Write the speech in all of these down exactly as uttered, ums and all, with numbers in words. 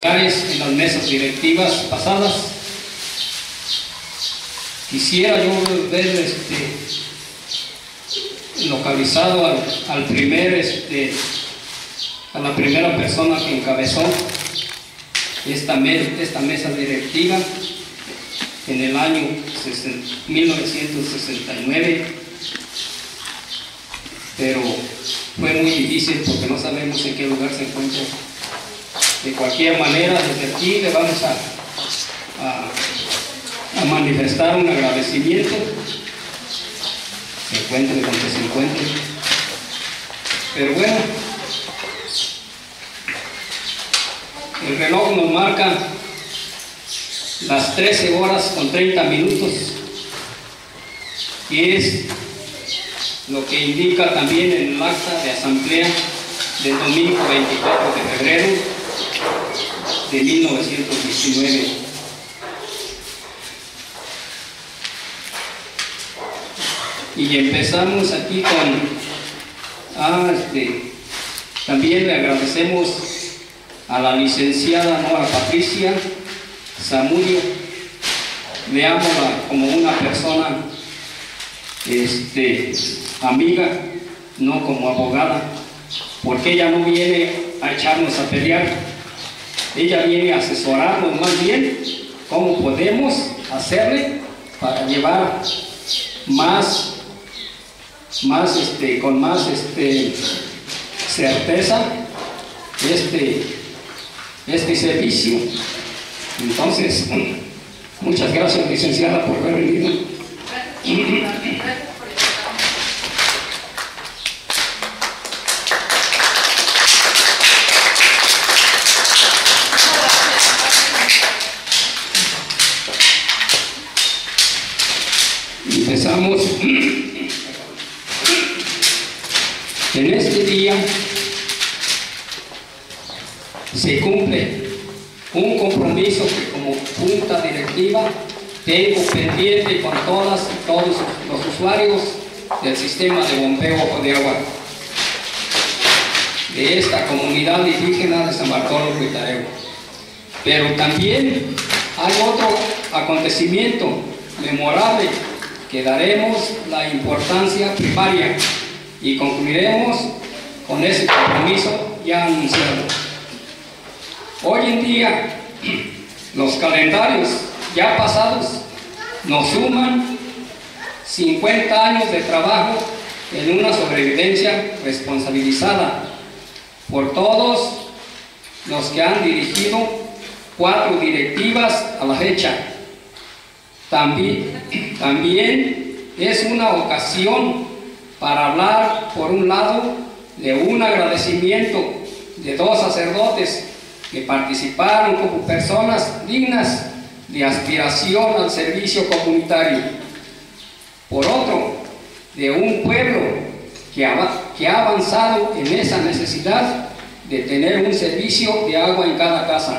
en las mesas directivas pasadas. Quisiera yo ver este, localizado al, al primer, este, a la primera persona que encabezó esta, me, esta mesa directiva en el año mil novecientos sesenta y nueve, pero fue muy difícil porque no sabemos en qué lugar se encuentra. De cualquier manera, desde aquí le vamos a, a, a manifestar un agradecimiento, se encuentre donde se encuentre. Pero bueno, el reloj nos marca las trece horas con treinta minutos, que es lo que indica también en el acta de asamblea del domingo veinticuatro de febrero de mil novecientos diecinueve. Y empezamos aquí con, ah, este, también le agradecemos a la licenciada Nora Patricia Zamudio. Veámosla como una persona este, amiga, no como abogada, porque ella no viene a echarnos a pelear. Ella viene a asesorarnos más bien cómo podemos hacerle para llevar más, más este, con más este, certeza este, este servicio. Entonces, muchas gracias, licenciada, por haber venido. Empezamos en este día. Se cumple un compromiso que como junta directiva tengo pendiente con todas y todos los usuarios del sistema de bombeo de agua de esta comunidad indígena de San Bartolo Huitareo. Pero también hay otro acontecimiento memorable que daremos la importancia primaria y concluiremos con ese compromiso ya anunciado. Hoy en día, los calendarios ya pasados nos suman cincuenta años de trabajo en una sobrevivencia responsabilizada por todos los que han dirigido cuatro directivas a la fecha. También, también es una ocasión para hablar, por un lado, de un agradecimiento de dos sacerdotes que participaron como personas dignas de aspiración al servicio comunitario. Por otro, de un pueblo que ha, que ha avanzado en esa necesidad de tener un servicio de agua en cada casa.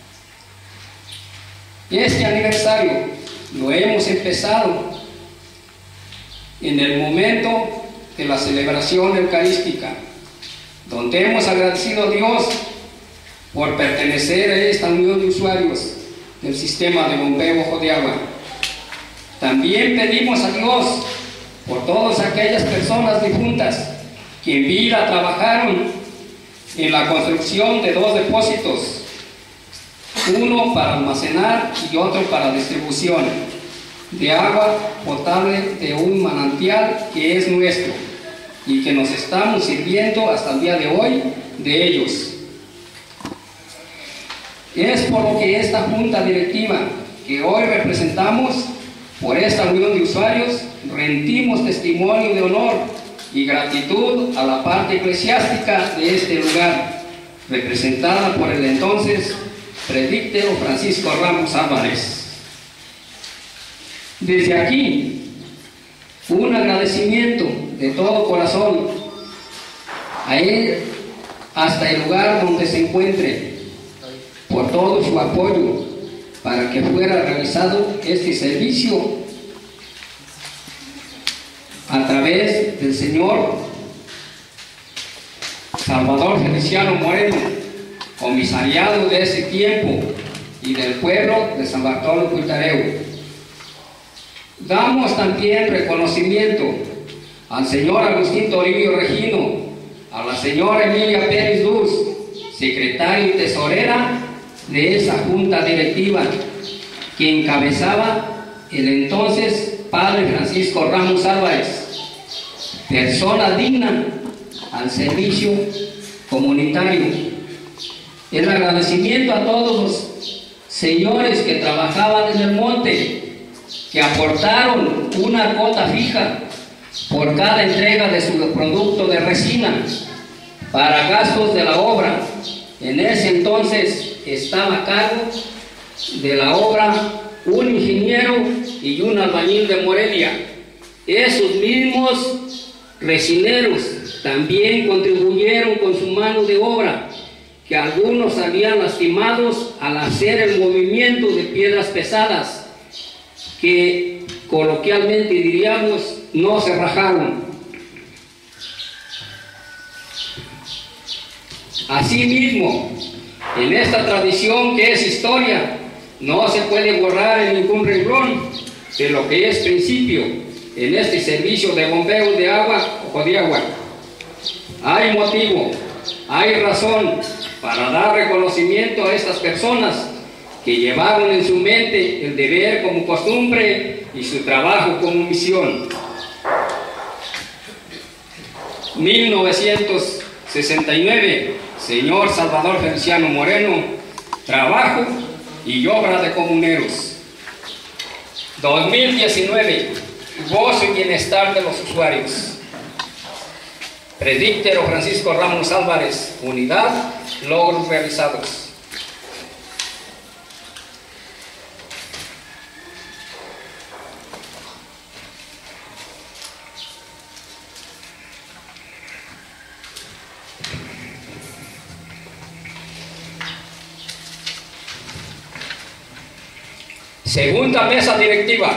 Este aniversario lo hemos empezado en el momento de la celebración eucarística, donde hemos agradecido a Dios por pertenecer a esta unión de usuarios del sistema de bombeo Ojo de Agua. También pedimos a Dios por todas aquellas personas difuntas que en vida trabajaron en la construcción de dos depósitos, uno para almacenar y otro para distribución de agua potable de un manantial que es nuestro y que nos estamos sirviendo hasta el día de hoy de ellos. Es por lo que esta junta directiva que hoy representamos, por esta unión de usuarios, rendimos testimonio de honor y gratitud a la parte eclesiástica de este lugar, representada por el entonces presbítero Francisco Ramos Álvarez. Desde aquí, un agradecimiento de todo corazón a él hasta el lugar donde se encuentre, por todo su apoyo para que fuera realizado este servicio a través del señor Salvador Feliciano Moreno, comisariado de ese tiempo y del pueblo de San Bartolo Cuitareu. Damos también reconocimiento al señor Agustín Toribio Regino, a la señora Emilia Pérez Luz, secretaria y tesorera de esa junta directiva, que encabezaba el entonces padre Francisco Ramos Álvarez, persona digna al servicio comunitario. El agradecimiento a todos los señores que trabajaban en el monte, que aportaron una cuota fija por cada entrega de su producto de resina para gastos de la obra. En ese entonces estaba a cargo de la obra un ingeniero y un albañil de Morelia. Esos mismos resineros también contribuyeron con su mano de obra, que algunos habían lastimados al hacer el movimiento de piedras pesadas, que coloquialmente diríamos no se rajaron. Asimismo, en esta tradición que es historia, no se puede borrar en ningún renglón de lo que es principio en este servicio de bombeo de agua o de agua. Hay motivo, hay razón para dar reconocimiento a estas personas que llevaron en su mente el deber como costumbre y su trabajo como misión. mil novecientos sesenta y nueve, señor Salvador Feliciano Moreno, trabajo y obra de comuneros. dos mil diecinueve, gozo y bienestar de los usuarios. Presbítero Francisco Ramos Álvarez, unidad, logros realizados. Segunda mesa directiva.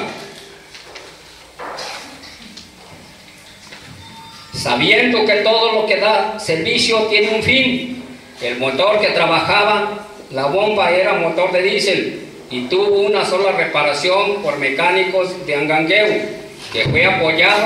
Sabiendo que todo lo que da servicio tiene un fin, el motor que trabajaba, la bomba era motor de diésel y tuvo una sola reparación por mecánicos de Angangueu, que fue apoyado,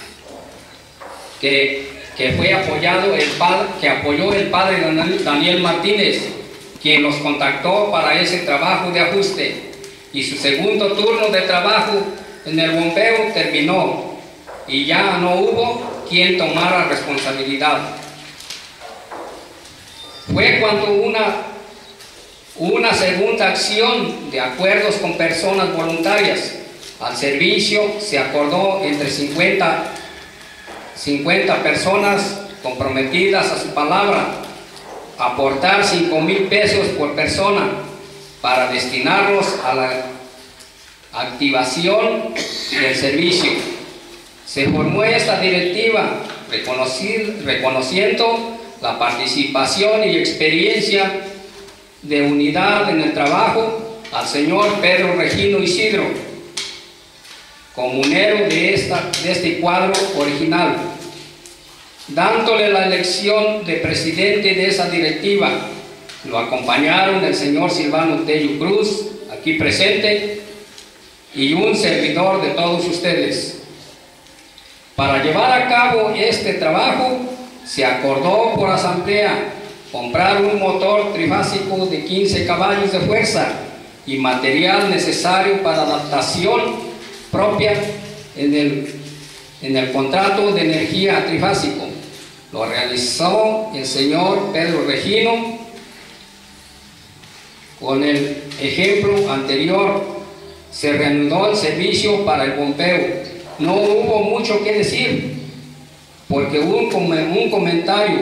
que, que fue apoyado el padre, que apoyó el padre Daniel Martínez, quien los contactó para ese trabajo de ajuste. Y su segundo turno de trabajo en el bombeo terminó y ya no hubo quien tomara responsabilidad. Fue cuando una, una segunda acción de acuerdos con personas voluntarias al servicio se acordó entre cincuenta, cincuenta personas comprometidas a su palabra, aportar cinco mil pesos por persona para destinarlos a la activación del servicio. Se formó esta directiva reconociendo la participación y experiencia de unidad en el trabajo al señor Pedro Regino Isidro, comunero de, esta, de este cuadro original, dándole la elección de presidente de esa directiva. Lo acompañaron el señor Silvano Tello Cruz, aquí presente, y un servidor de todos ustedes. Para llevar a cabo este trabajo, se acordó por asamblea comprar un motor trifásico de quince caballos de fuerza y material necesario para adaptación propia en el, en el contrato de energía trifásico. Lo realizó el señor Pedro Regino. Con el ejemplo anterior, se reanudó el servicio para el bombeo. No hubo mucho que decir, porque hubo un, un comentario,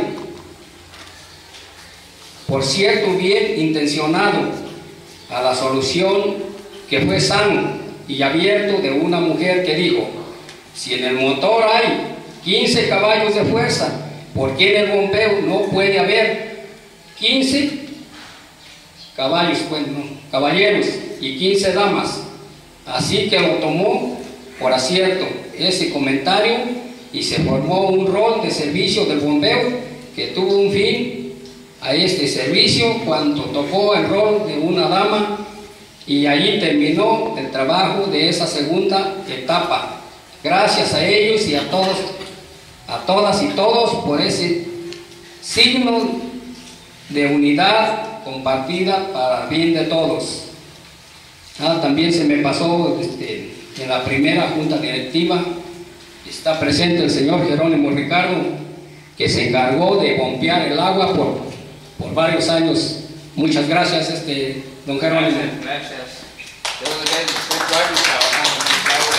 por cierto, bien intencionado, a la solución que fue sano y abierto de una mujer que dijo: si en el motor hay quince caballos de fuerza, ¿por qué en el bombeo no puede haber quince caballos, bueno, caballeros y quince damas? Así que lo tomó por acierto ese comentario y se formó un rol de servicio del bombeo que tuvo un fin a este servicio cuando tocó el rol de una dama, y ahí terminó el trabajo de esa segunda etapa. Gracias a ellos y a todos, a todas y todos por ese signo de unidad compartida para el bien de todos. Ah, también se me pasó este, en la primera junta directiva, está presente el señor Jerónimo Ricardo, que se encargó de bombear el agua por, por varios años. Muchas gracias, este, don Jerónimo. Gracias, gracias. Yo creo que estoy trabajando en el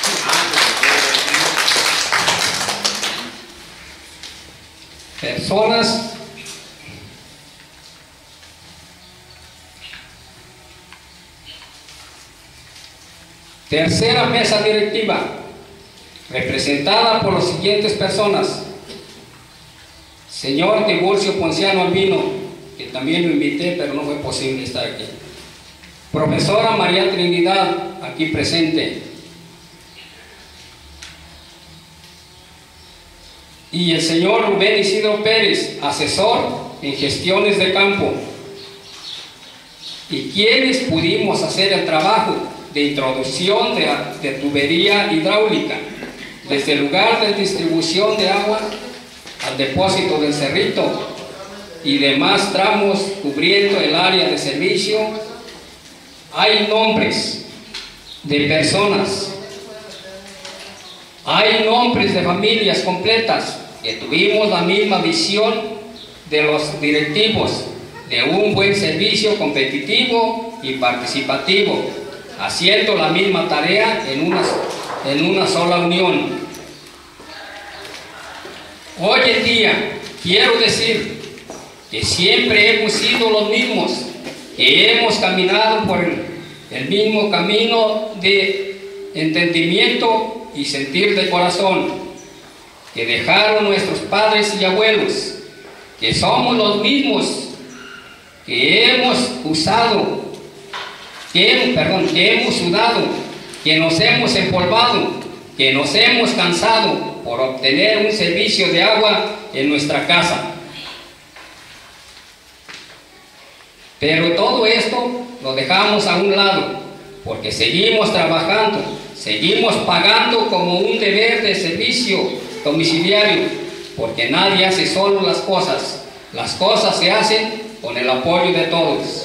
Personas tercera mesa directiva, representada por las siguientes personas: señor Tiburcio Ponciano Albino, que también lo invité pero no fue posible estar aquí; profesora María Trinidad, aquí presente; y el señor Rubén Isidro Pérez, asesor en gestiones de campo, y quienes pudimos hacer el trabajo de introducción de, de tubería hidráulica desde el lugar de distribución de agua al depósito del Cerrito y demás tramos cubriendo el área de servicio. Hay nombres de personas, hay nombres de familias completas que tuvimos la misma visión de los directivos de un buen servicio competitivo y participativo, haciendo la misma tarea en una, en una sola unión. Hoy en día quiero decir que siempre hemos sido los mismos, que hemos caminado por el, el mismo camino de entendimiento y sentir de corazón que dejaron nuestros padres y abuelos, que somos los mismos que hemos usado, que, perdón, que hemos sudado, que nos hemos empolvado, que nos hemos cansado por obtener un servicio de agua en nuestra casa. Pero todo esto lo dejamos a un lado, porque seguimos trabajando, seguimos pagando como un deber de servicio domiciliario, porque nadie hace solo las cosas, las cosas se hacen con el apoyo de todos.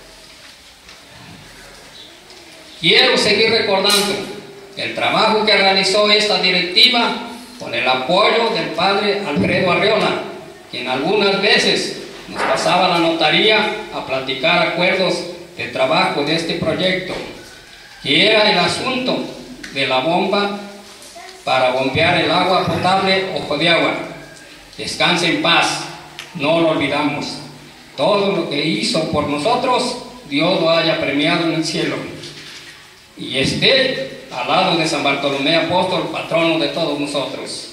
Quiero seguir recordando el trabajo que realizó esta directiva con el apoyo del padre Alfredo Arreola, quien algunas veces nos pasaba la notaría a platicar acuerdos de trabajo de este proyecto, que era el asunto de la bomba para bombear el agua potable Ojo de Agua. Descanse en paz, no lo olvidamos. Todo lo que hizo por nosotros, Dios lo haya premiado en el cielo y esté al lado de San Bartolomé Apóstol, patrono de todos nosotros.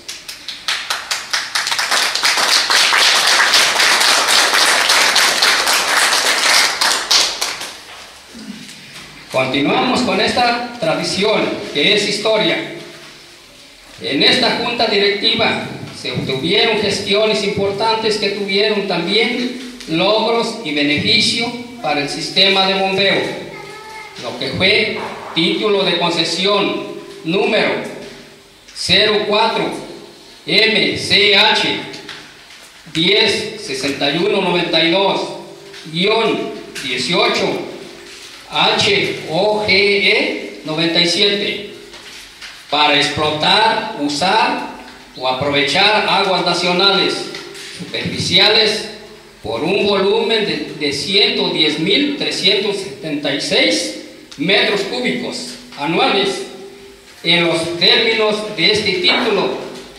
Continuamos con esta tradición que es historia. En esta junta directiva se obtuvieron gestiones importantes que tuvieron también logros y beneficio para el sistema de bombeo, lo que fue título de concesión número cero cuatro M C H diez sesenta y uno noventa y dos guión dieciocho H O G E noventa y siete para explotar, usar o aprovechar aguas nacionales superficiales por un volumen de, de ciento diez mil trescientos setenta y seis metros cúbicos anuales en los términos de este título: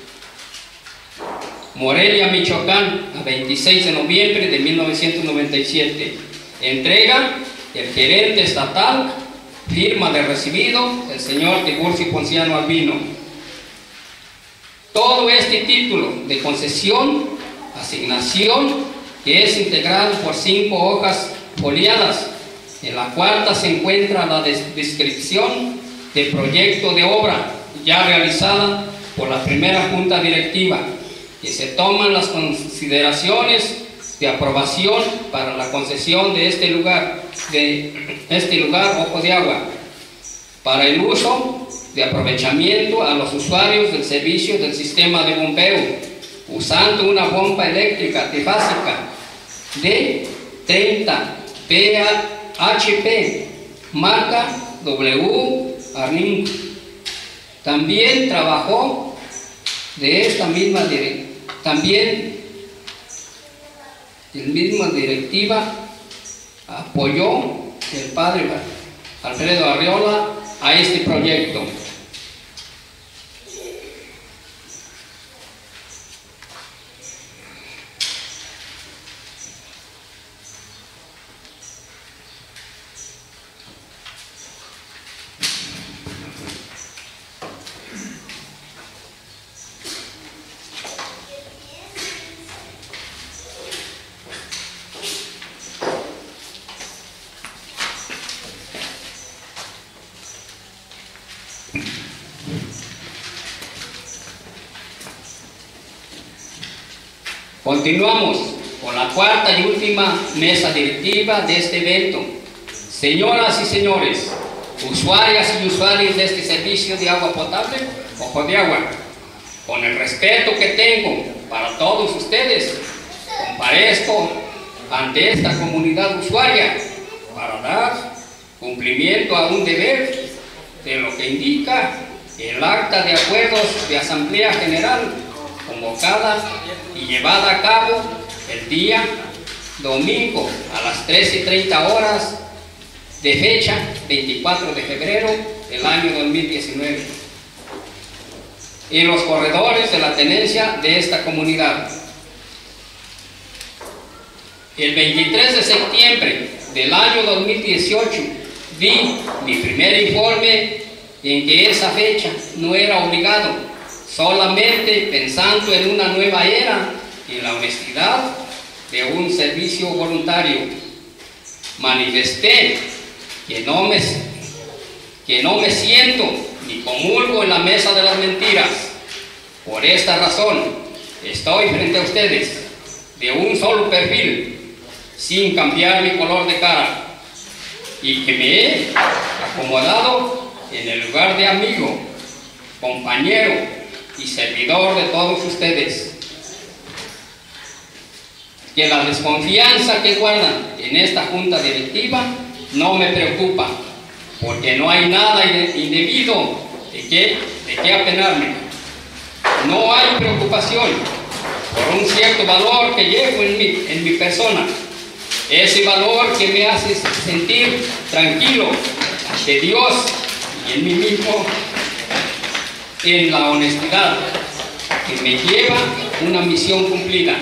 Morelia, Michoacán, a veintiséis de noviembre de mil novecientos noventa y siete. Entrega el gerente estatal, firma de recibido el señor Tiburcio Ponciano Albino. Todo este título de concesión, asignación, que es integrado por cinco hojas foliadas. En la cuarta se encuentra la descripción de proyecto de obra ya realizada por la primera junta directiva, que se toman las consideraciones de aprobación para la concesión de este lugar, de este lugar Ojo de Agua, para el uso de aprovechamiento a los usuarios del servicio del sistema de bombeo, usando una bomba eléctrica trifásica de treinta P H P, marca W Arning. También trabajó de esta misma directiva, también la misma directiva apoyó el padre Alfredo Arriola a este proyecto. Continuamos con la cuarta y última mesa directiva de este evento. Señoras y señores, usuarias y usuarios de este servicio de agua potable, Ojo de Agua, con el respeto que tengo para todos ustedes, comparezco ante esta comunidad usuaria para dar cumplimiento a un deber de lo que indica el acta de acuerdos de Asamblea General convocada y llevada a cabo el día domingo a las trece y treinta horas de fecha veinticuatro de febrero del año dos mil diecinueve en los corredores de la tenencia de esta comunidad. El veintitrés de septiembre del año dos mil dieciocho di mi primer informe en que esa fecha no era obligado, solamente pensando en una nueva era y la honestidad de un servicio voluntario. Manifesté que no me, que no me siento ni comulgo en la mesa de las mentiras. Por esta razón, estoy frente a ustedes de un solo perfil, sin cambiar mi color de cara, y que me he acomodado en el lugar de amigo, compañero y servidor de todos ustedes. Que la desconfianza que guardan en esta junta directiva no me preocupa, porque no hay nada indebido de qué de qué apenarme. No hay preocupación por un cierto valor que llevo en mi, en mi persona, ese valor que me hace sentir tranquilo ante Dios y en mí mismo, en la honestidad que me lleva una misión cumplida.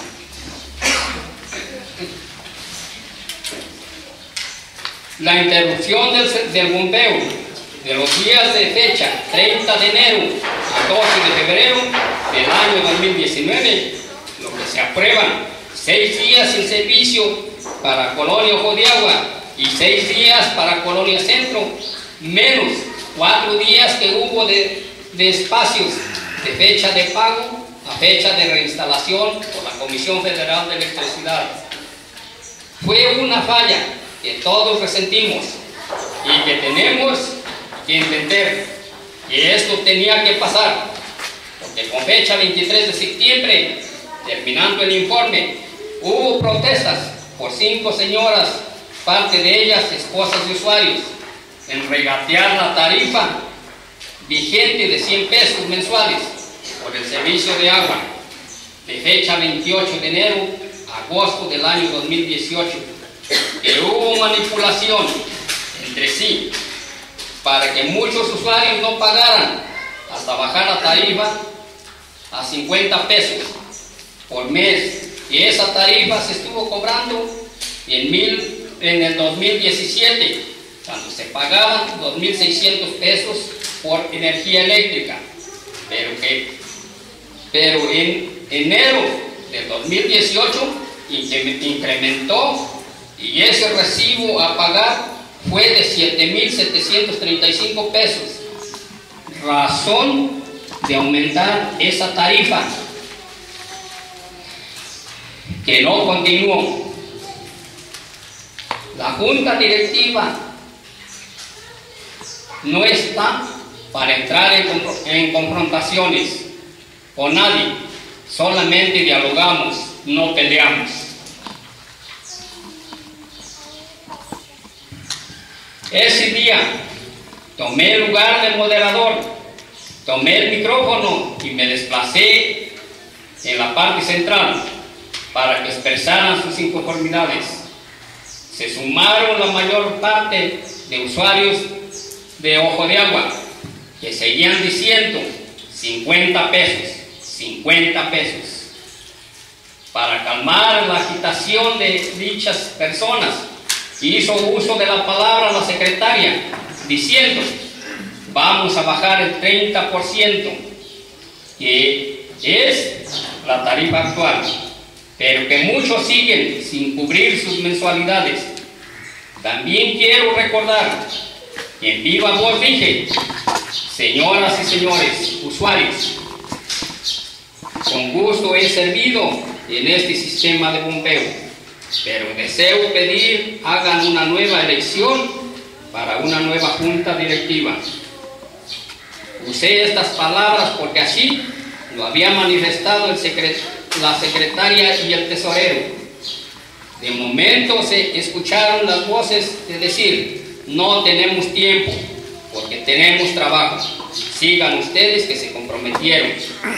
La interrupción del, del bombeo de los días de fecha treinta de enero a doce de febrero del año dos mil diecinueve, lo que se aprueban seis días sin servicio para Colonia Ojo de Agua y seis días para Colonia Centro, menos cuatro días que hubo de, de espacios de fecha de pago a fecha de reinstalación por la Comisión Federal de Electricidad. Fue una falla que todos resentimos y que tenemos que entender que esto tenía que pasar, porque con fecha veintitrés de septiembre, terminando el informe, hubo protestas por cinco señoras, parte de ellas esposas de usuarios, en regatear la tarifa vigente de cien pesos mensuales por el servicio de agua de fecha veintiocho de enero a agosto del año dos mil dieciocho, que hubo manipulación entre sí para que muchos usuarios no pagaran hasta bajar la tarifa a cincuenta pesos por mes, y esa tarifa se estuvo cobrando en, mil, en el dos mil diecisiete, cuando se pagaban dos mil seiscientos pesos por energía eléctrica, pero, que, pero en enero del dos mil dieciocho incrementó, y ese recibo a pagar fue de siete mil setecientos treinta y cinco pesos, razón de aumentar esa tarifa. que no continuó. La junta directiva no está para entrar en, en confrontaciones con nadie, solamente dialogamos, no peleamos. Ese día tomé el lugar del moderador, tomé el micrófono y me desplacé en la parte central para que expresaran sus inconformidades. Se sumaron la mayor parte de usuarios de Ojo de Agua, que seguían diciendo cincuenta pesos, cincuenta pesos. Para calmar la agitación de dichas personas, hizo uso de la palabra la secretaria, diciendo, vamos a bajar el treinta por ciento, que es la tarifa actual, pero que muchos siguen sin cubrir sus mensualidades. También quiero recordar que en viva voz dije, señoras y señores usuarios, con gusto he servido en este sistema de bombeo, pero deseo pedir hagan una nueva elección para una nueva junta directiva. Usé estas palabras porque así lo había manifestado el secret la secretaria y el tesorero. De momento se escucharon las voces de decir, no tenemos tiempo porque tenemos trabajo, sigan ustedes que se comprometieron.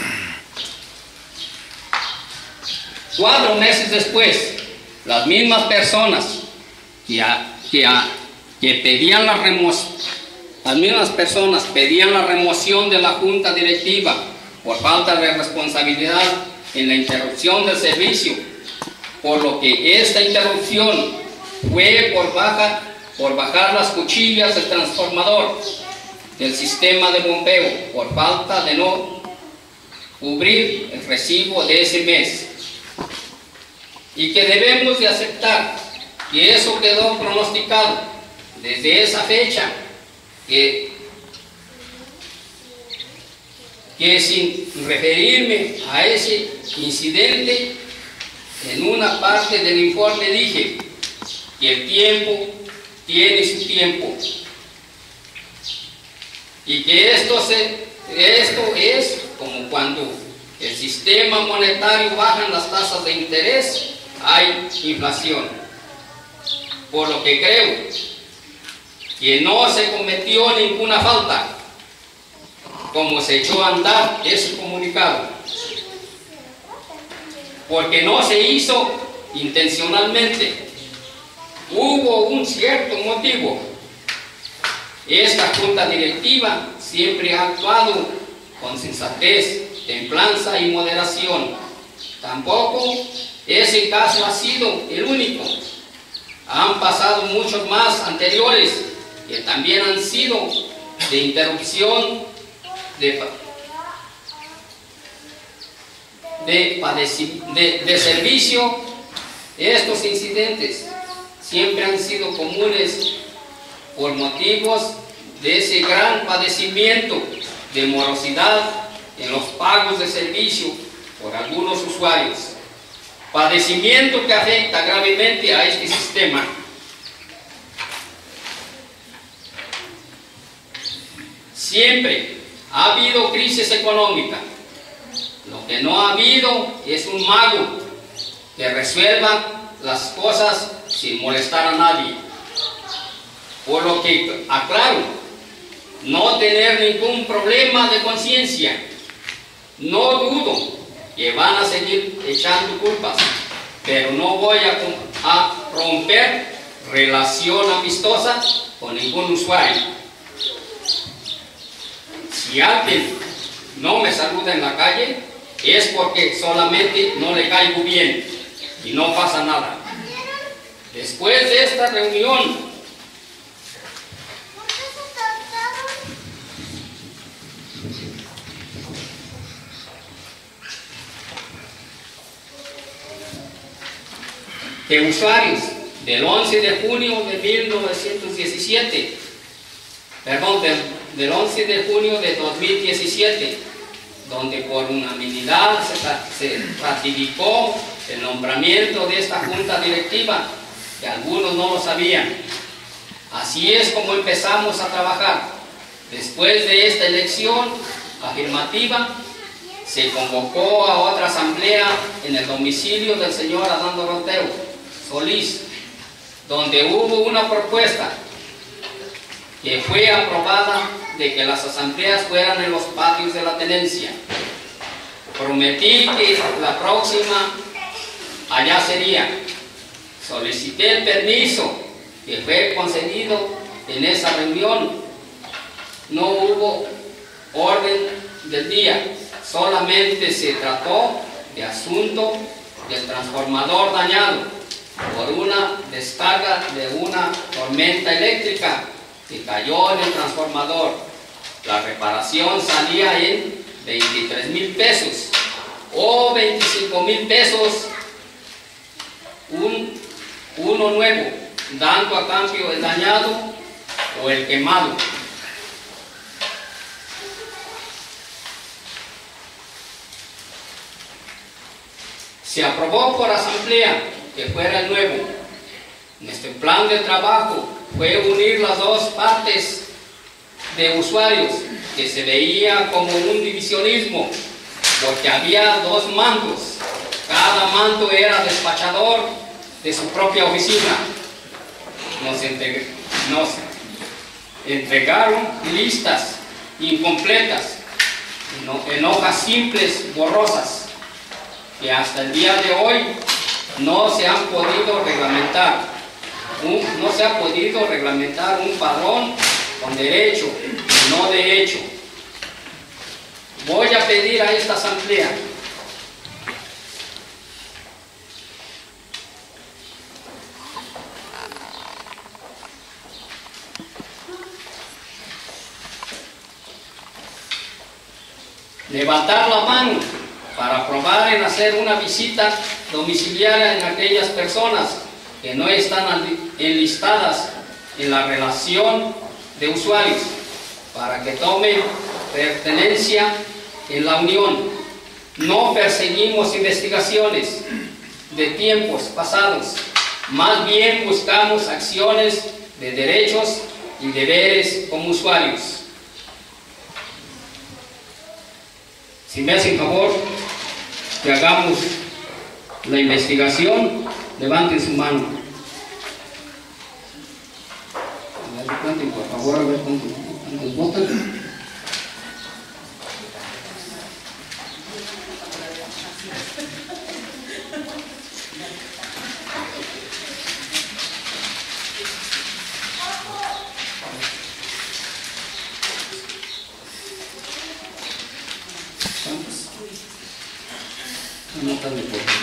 Cuatro meses después, las mismas personas que, a, que, a, que pedían la remoción, las mismas personas pedían la remoción de la junta directiva por falta de responsabilidad en la interrupción del servicio, por lo que esta interrupción fue por, baja, por bajar las cuchillas del transformador del sistema de bombeo por falta de no cubrir el recibo de ese mes, y que debemos de aceptar que eso quedó pronosticado desde esa fecha, que que sin referirme a ese incidente, en una parte del informe dije que el tiempo tiene su tiempo y que esto, se, esto es como cuando el sistema monetario baja las tasas de interés, hay inflación. Por lo que creo que no se cometió ninguna falta, como se echó a andar ese comunicado, porque no se hizo intencionalmente, hubo un cierto motivo. Esta junta directiva siempre ha actuado con sensatez, templanza y moderación. Tampoco ese caso ha sido el único. Han pasado muchos más anteriores que también han sido de interrupción De, de, de, de servicio. Estos incidentes siempre han sido comunes por motivos de ese gran padecimiento de morosidad en los pagos de servicio por algunos usuarios, padecimiento que afecta gravemente a este sistema. Siempre ha habido crisis económica. Lo que no ha habido es un mago que resuelva las cosas sin molestar a nadie. Por lo que aclaro, no tener ningún problema de conciencia. No dudo que van a seguir echando culpas, pero no voy a, a romper relación amistosa con ningún usuario. Si alguien no me saluda en la calle, es porque solamente no le caigo bien y no pasa nada. Después de esta reunión, de usuarios del once de junio de mil novecientos diecisiete, perdón, del, del once de junio de dos mil diecisiete, donde por unanimidad se, se ratificó el nombramiento de esta junta directiva, que algunos no lo sabían. Así es como empezamos a trabajar. Después de esta elección afirmativa, se convocó a otra asamblea en el domicilio del señor Adán Doroteo Solís, donde hubo una propuesta que fue aprobada de que las asambleas fueran en los patios de la tenencia. Prometí que la próxima allá sería. Solicité el permiso que fue concedido en esa reunión. No hubo orden del día, solamente se trató de asunto del transformador dañado por una descarga de una tormenta eléctrica que cayó en el transformador. La reparación salía en veintitrés mil pesos o veinticinco mil pesos un, uno nuevo, dando a cambio el dañado o el quemado. Se aprobó por asamblea que fuera el nuevo. Nuestro plan de trabajo fue unir las dos partes de usuarios, que se veía como un divisionismo, porque había dos mandos. Cada mando era despachador de su propia oficina. Nos, entregó, nos entregaron listas incompletas, en hojas simples, borrosas, que hasta el día de hoy no se han podido reglamentar. Un, no se ha podido reglamentar un padrón con derecho y no de hecho. Voy a pedir a esta asamblea levantar la mano para aprobar en hacer una visita domiciliaria en aquellas personas que no están enlistadas en la relación de usuarios, para que tomen pertenencia en la unión. No perseguimos investigaciones de tiempos pasados, más bien buscamos acciones de derechos y deberes como usuarios. Si me hacen favor que hagamos la investigación, levanten su mano. Levanten, por favor, a ver cuántos votan. Anótame, por favor.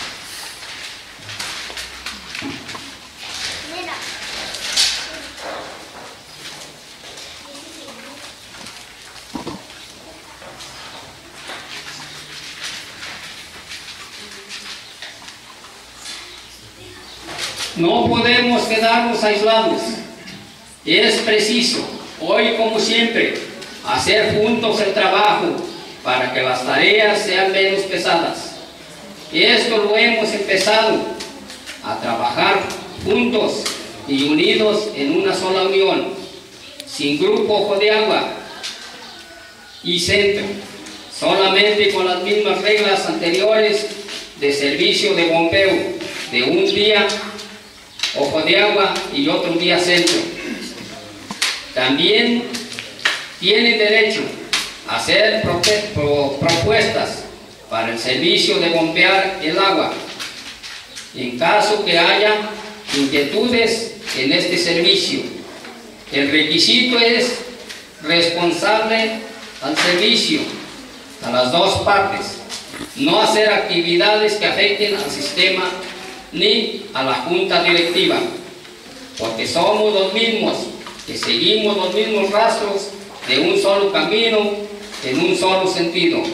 No podemos quedarnos aislados. Es preciso, hoy como siempre, hacer juntos el trabajo para que las tareas sean menos pesadas. Esto lo hemos empezado a trabajar juntos y unidos en una sola unión, sin grupo Ojo de Agua y Centro, solamente con las mismas reglas anteriores de servicio de bombeo, de un día Ojo de Agua y otro día Centro. También tienen derecho a hacer propuestas para el servicio de bombear el agua, en caso que haya inquietudes en este servicio. El requisito es responsable al servicio, a las dos partes, no hacer actividades que afecten al sistema ni a la junta directiva, porque somos los mismos, que seguimos los mismos rastros de un solo camino, en un solo sentido.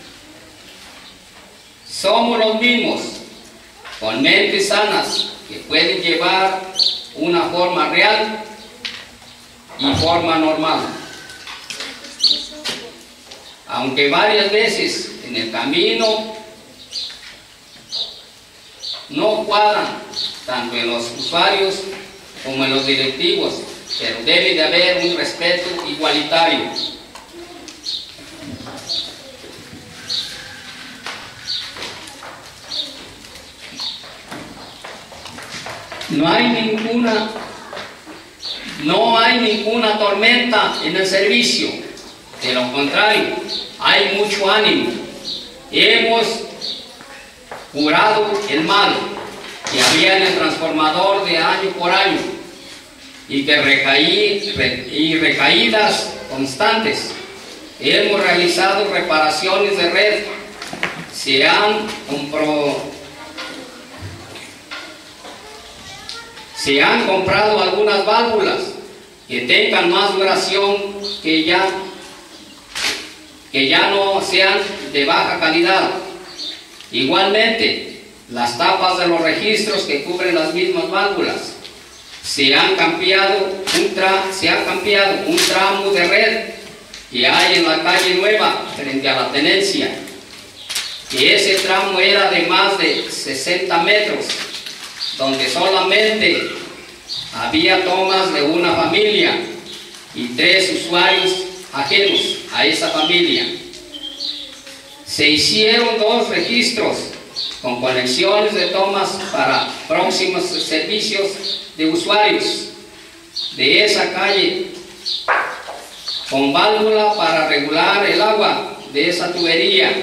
Somos los mismos, con mentes sanas, que pueden llevar una forma real y forma normal. Aunque varias veces en el camino no cuadran tanto en los usuarios como en los directivos, pero debe de haber un respeto igualitario. No hay ninguna, no hay ninguna tormenta en el servicio. De lo contrario, hay mucho ánimo. Hemos curado el mal que había en el transformador de año por año y que recaí, re, y recaídas constantes. Hemos realizado reparaciones de red. Se han comprado. Se han comprado algunas válvulas que tengan más duración, que ya, que ya no sean de baja calidad. Igualmente, las tapas de los registros que cubren las mismas válvulas. Se han cambiado un, tra, se ha cambiado un tramo de red que hay en la calle Nueva, frente a la tenencia, que ese tramo era de más de sesenta metros, donde solamente había tomas de una familia y tres usuarios ajenos a esa familia. Se hicieron dos registros con conexiones de tomas para próximos servicios de usuarios de esa calle, con válvula para regular el agua de esa tubería.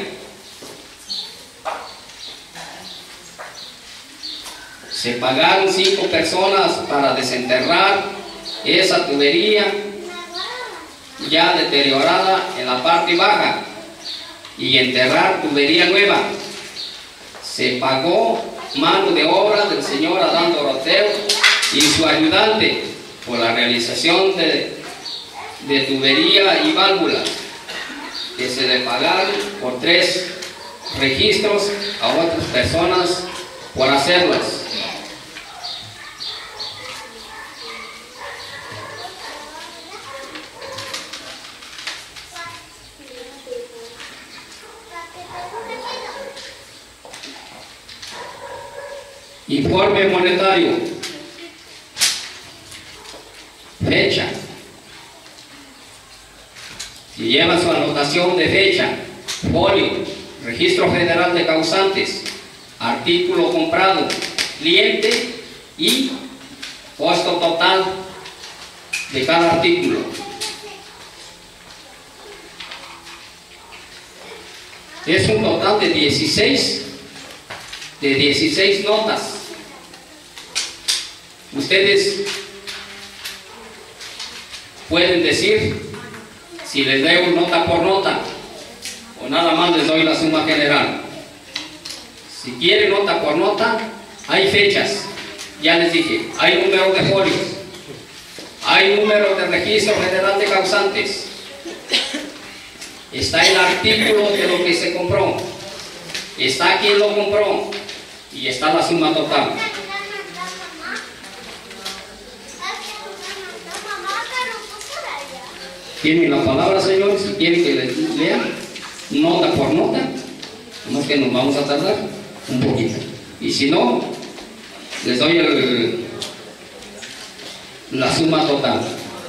Se pagaron cinco personas para desenterrar esa tubería ya deteriorada en la parte baja y enterrar tubería nueva. Se pagó mano de obra del señor Adán Doroteo y su ayudante por la realización de, de tubería y válvula, que se le pagaron por tres registros a otras personas por hacerlas. Informe monetario. Fecha. Si lleva su anotación de fecha, folio, registro federal de causantes, artículo comprado, cliente y costo total de cada artículo. Es un total de dieciséis, de dieciséis notas. Ustedes pueden decir si les debo nota por nota o nada más les doy la suma general. Si quieren nota por nota, hay fechas, ya les dije, hay número de folios, hay número de registro federal de causantes, está el artículo de lo que se compró, está quien lo compró y está la suma total. Tienen la palabra, señores, si quieren que les lean nota por nota, no es que nos vamos a tardar un poquito. Y si no, les doy el, la suma total.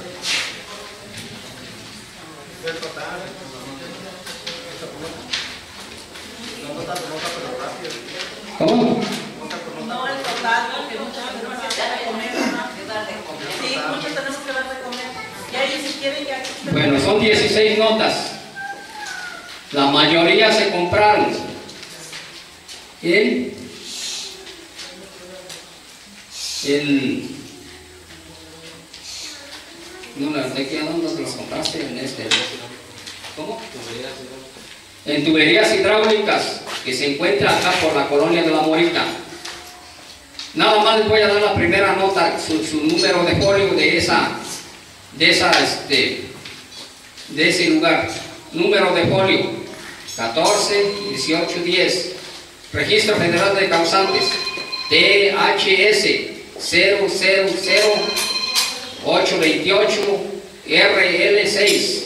¿Cómo? No el total, porque muchas veces se da de comer, ¿no? Sí, muchos tenemos que dar de comer. Y ahí si quieren ya... Bueno, son dieciséis notas. La mayoría se compraron en el... No, ¿de qué dónde los compraste? En este. ¿Cómo? En tuberías hidráulicas que se encuentra acá por la colonia de La Morita. Nada más les voy a dar la primera nota, su, su número de folio de esa, de esa, este, de ese lugar. Número de folio catorce dieciocho diez. Registro Federal de Causantes T H S cero cero cero ocho veintiocho R L seis.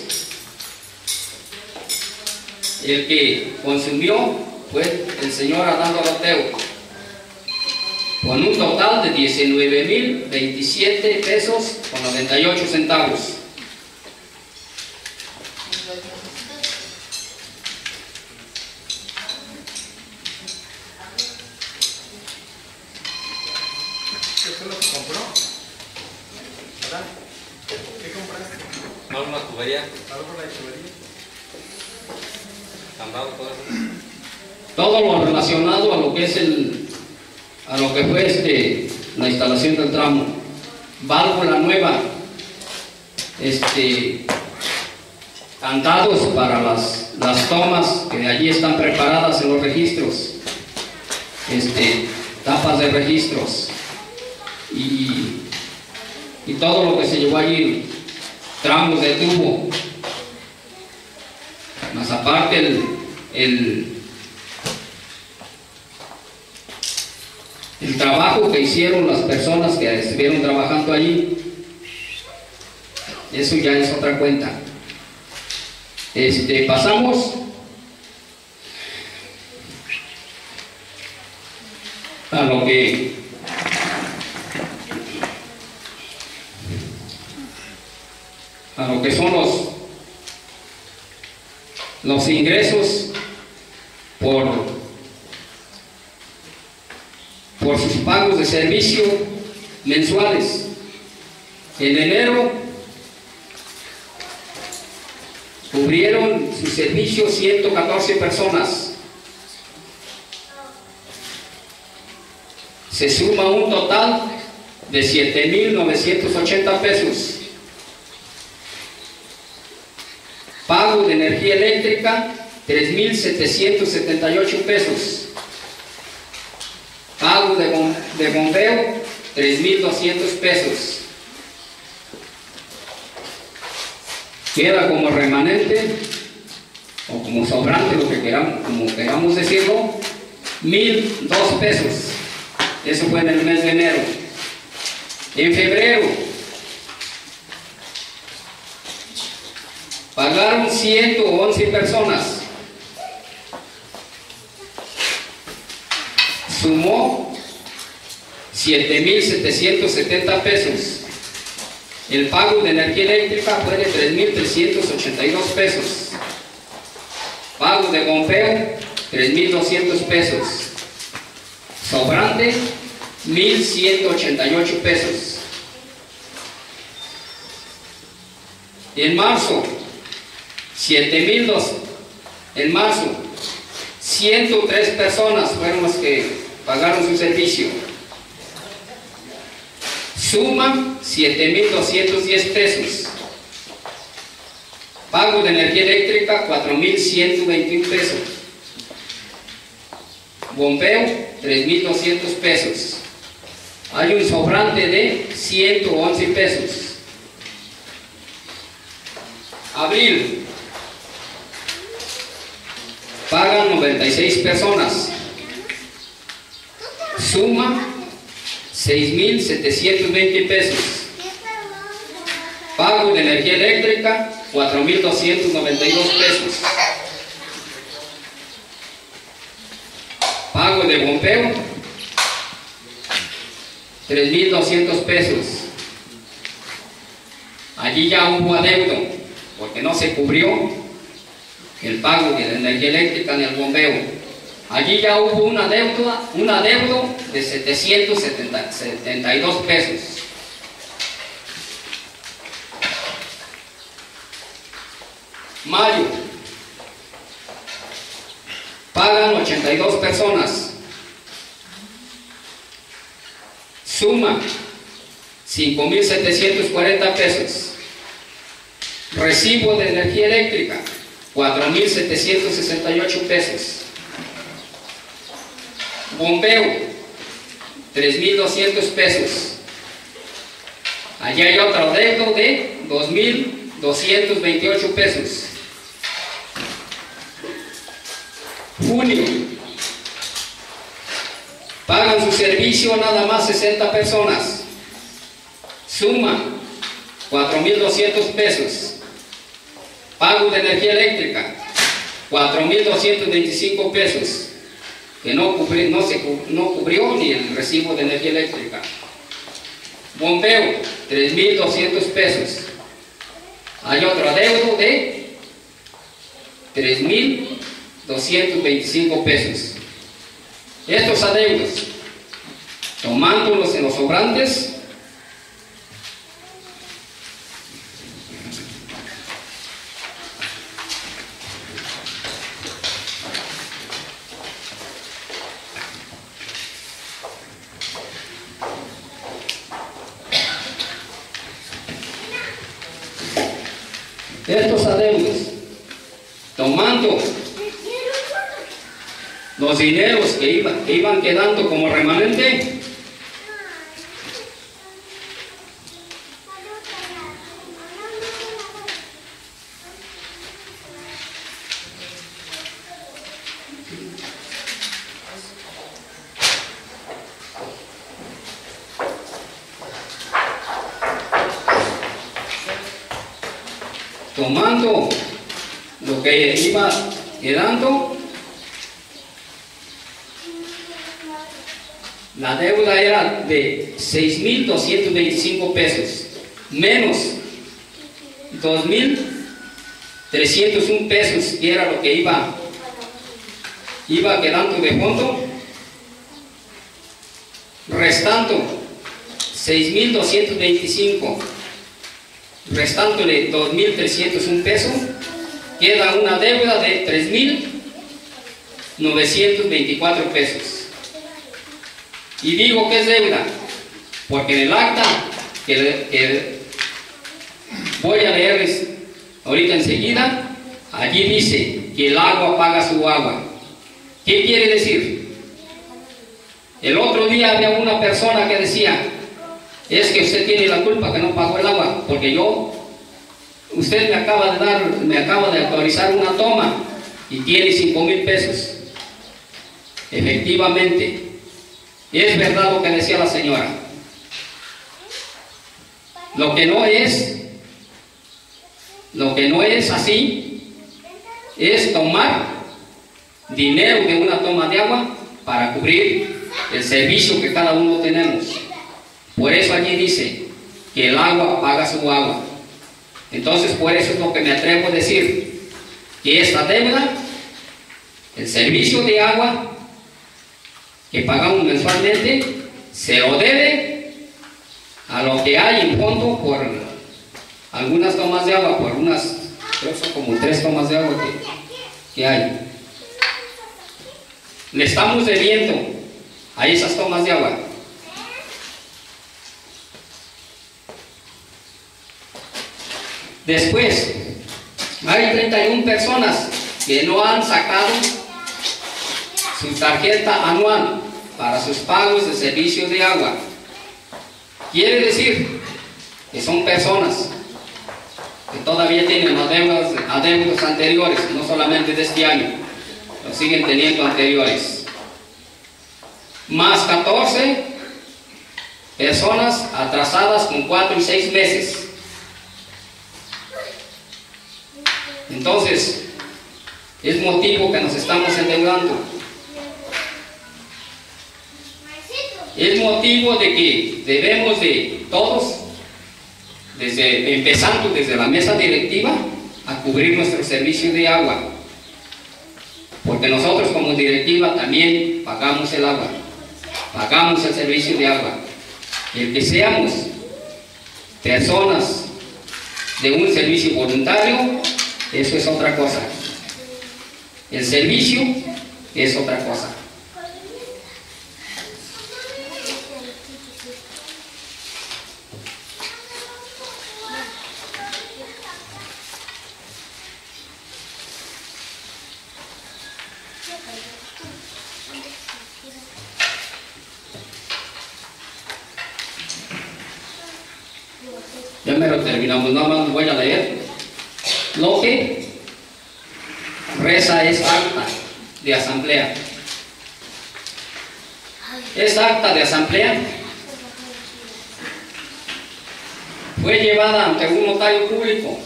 El que consumió fue el señor Adán Doroteo. con un total de diecinueve mil veintisiete pesos con noventa y ocho centavos. ¿Qué fue lo que compró? ¿Verdad? ¿Qué compraste? ¿No una tubería? ¿Algo por la tubería? ¿Candado, todo eso? Todo lo relacionado a lo que es el, a lo que fue este, la instalación del tramo, válvula nueva, este, candados para las, las tomas que allí están preparadas en los registros, este, tapas de registros y, y todo lo que se llevó allí, tramos de tubo, más aparte el, el el trabajo que hicieron las personas que estuvieron trabajando allí. Eso ya es otra cuenta. Este, pasamos a lo que a lo que son los los ingresos por por sus pagos de servicio mensuales. En enero cubrieron su servicio ciento catorce personas. Se suma un total de siete mil novecientos ochenta pesos. Pago de energía eléctrica, tres mil setecientos setenta y ocho pesos. Pago de, bom de bombeo, tres mil doscientos pesos. Queda como remanente, o como sobrante, lo que queramos, como queramos decirlo, mil dos pesos. Eso fue en el mes de enero. En febrero, pagaron ciento once personas. Sumó siete mil setecientos setenta pesos. El pago de energía eléctrica fue de tres mil trescientos ochenta y dos pesos. Pago de bombeo, tres mil doscientos pesos. Sobrante, mil ciento ochenta y ocho pesos. En marzo, siete mil dos. En marzo, ciento tres personas fueron las que pagaron su servicio. Suma siete mil doscientos diez pesos. Pago de energía eléctrica cuatro mil ciento veintiún pesos. Bombeo tres mil doscientos pesos. Hay un sobrante de ciento once pesos. Abril. Pagan noventa y seis personas. Suma seis mil setecientos veinte pesos. Pago de energía eléctrica cuatro mil doscientos noventa y dos pesos. Pago de bombeo tres mil doscientos pesos. Allí ya hubo adeudo porque no se cubrió el pago de la energía eléctrica ni el bombeo. Allí ya hubo una deuda, un adeudo de setecientos setenta y dos pesos. Mayo. Pagan ochenta y dos personas. Suma cinco mil setecientos cuarenta pesos. Recibo de energía eléctrica cuatro mil setecientos sesenta y ocho pesos. Bombeo tres mil doscientos pesos. Allí hay otro adeudo de dos mil doscientos veintiocho pesos. Junio. Pagan su servicio nada más sesenta personas. Suma cuatro mil doscientos pesos. Pago de energía eléctrica cuatro mil doscientos veinticinco pesos. que no, cubri, no, se, no cubrió ni el recibo de energía eléctrica. Bombeo, tres mil doscientos pesos. Hay otro adeudo de tres mil doscientos veinticinco pesos. Estos adeudos, tomándolos en los sobrantes, estos adeudos, tomando los dineros que, iba, que iban quedando como remanente, tomando lo que iba quedando, la deuda era de seis mil doscientos veinticinco pesos, menos dos mil trescientos uno pesos, que era lo que iba, iba quedando de fondo, restando seis mil doscientos veinticinco, restándole dos mil trescientos uno pesos, queda una deuda de tres mil novecientos veinticuatro pesos. Y digo que es deuda, porque en el acta que, que voy a leerles ahorita enseguida, allí dice que el agua paga su agua. ¿Qué quiere decir? El otro día había una persona que decía, es que usted tiene la culpa que no pagó el agua, porque yo, usted me acaba de dar, me acaba de autorizar una toma y tiene cinco mil pesos. Efectivamente, es verdad lo que decía la señora. Lo que no es, lo que no es así, es tomar dinero de una toma de agua para cubrir el servicio que cada uno tenemos. Por eso allí dice que el agua paga su agua. Entonces, por eso es lo que me atrevo a decir, que esta deuda, el servicio de agua que pagamos mensualmente, se lo debe a lo que hay en fondo por algunas tomas de agua, por unas, creo que son como tres tomas de agua que, que hay. Le estamos debiendo a esas tomas de agua. Después, hay treinta y una personas que no han sacado su tarjeta anual para sus pagos de servicio de agua. Quiere decir que son personas que todavía tienen adeudos, adeudos anteriores, no solamente de este año, lo siguen teniendo anteriores. Más catorce personas atrasadas con cuatro y seis meses. Entonces, es motivo que nos estamos endeudando. Es motivo de que debemos de todos, desde, empezando desde la mesa directiva, a cubrir nuestro servicio de agua. Porque nosotros como directiva también pagamos el agua, pagamos el servicio de agua. El que seamos personas de un servicio voluntario, eso es otra cosa. El servicio es otra cosa. Ya me lo terminamos, nada más voy a leer lo que reza es acta de asamblea. Es acta de asamblea fue llevada ante un notario público.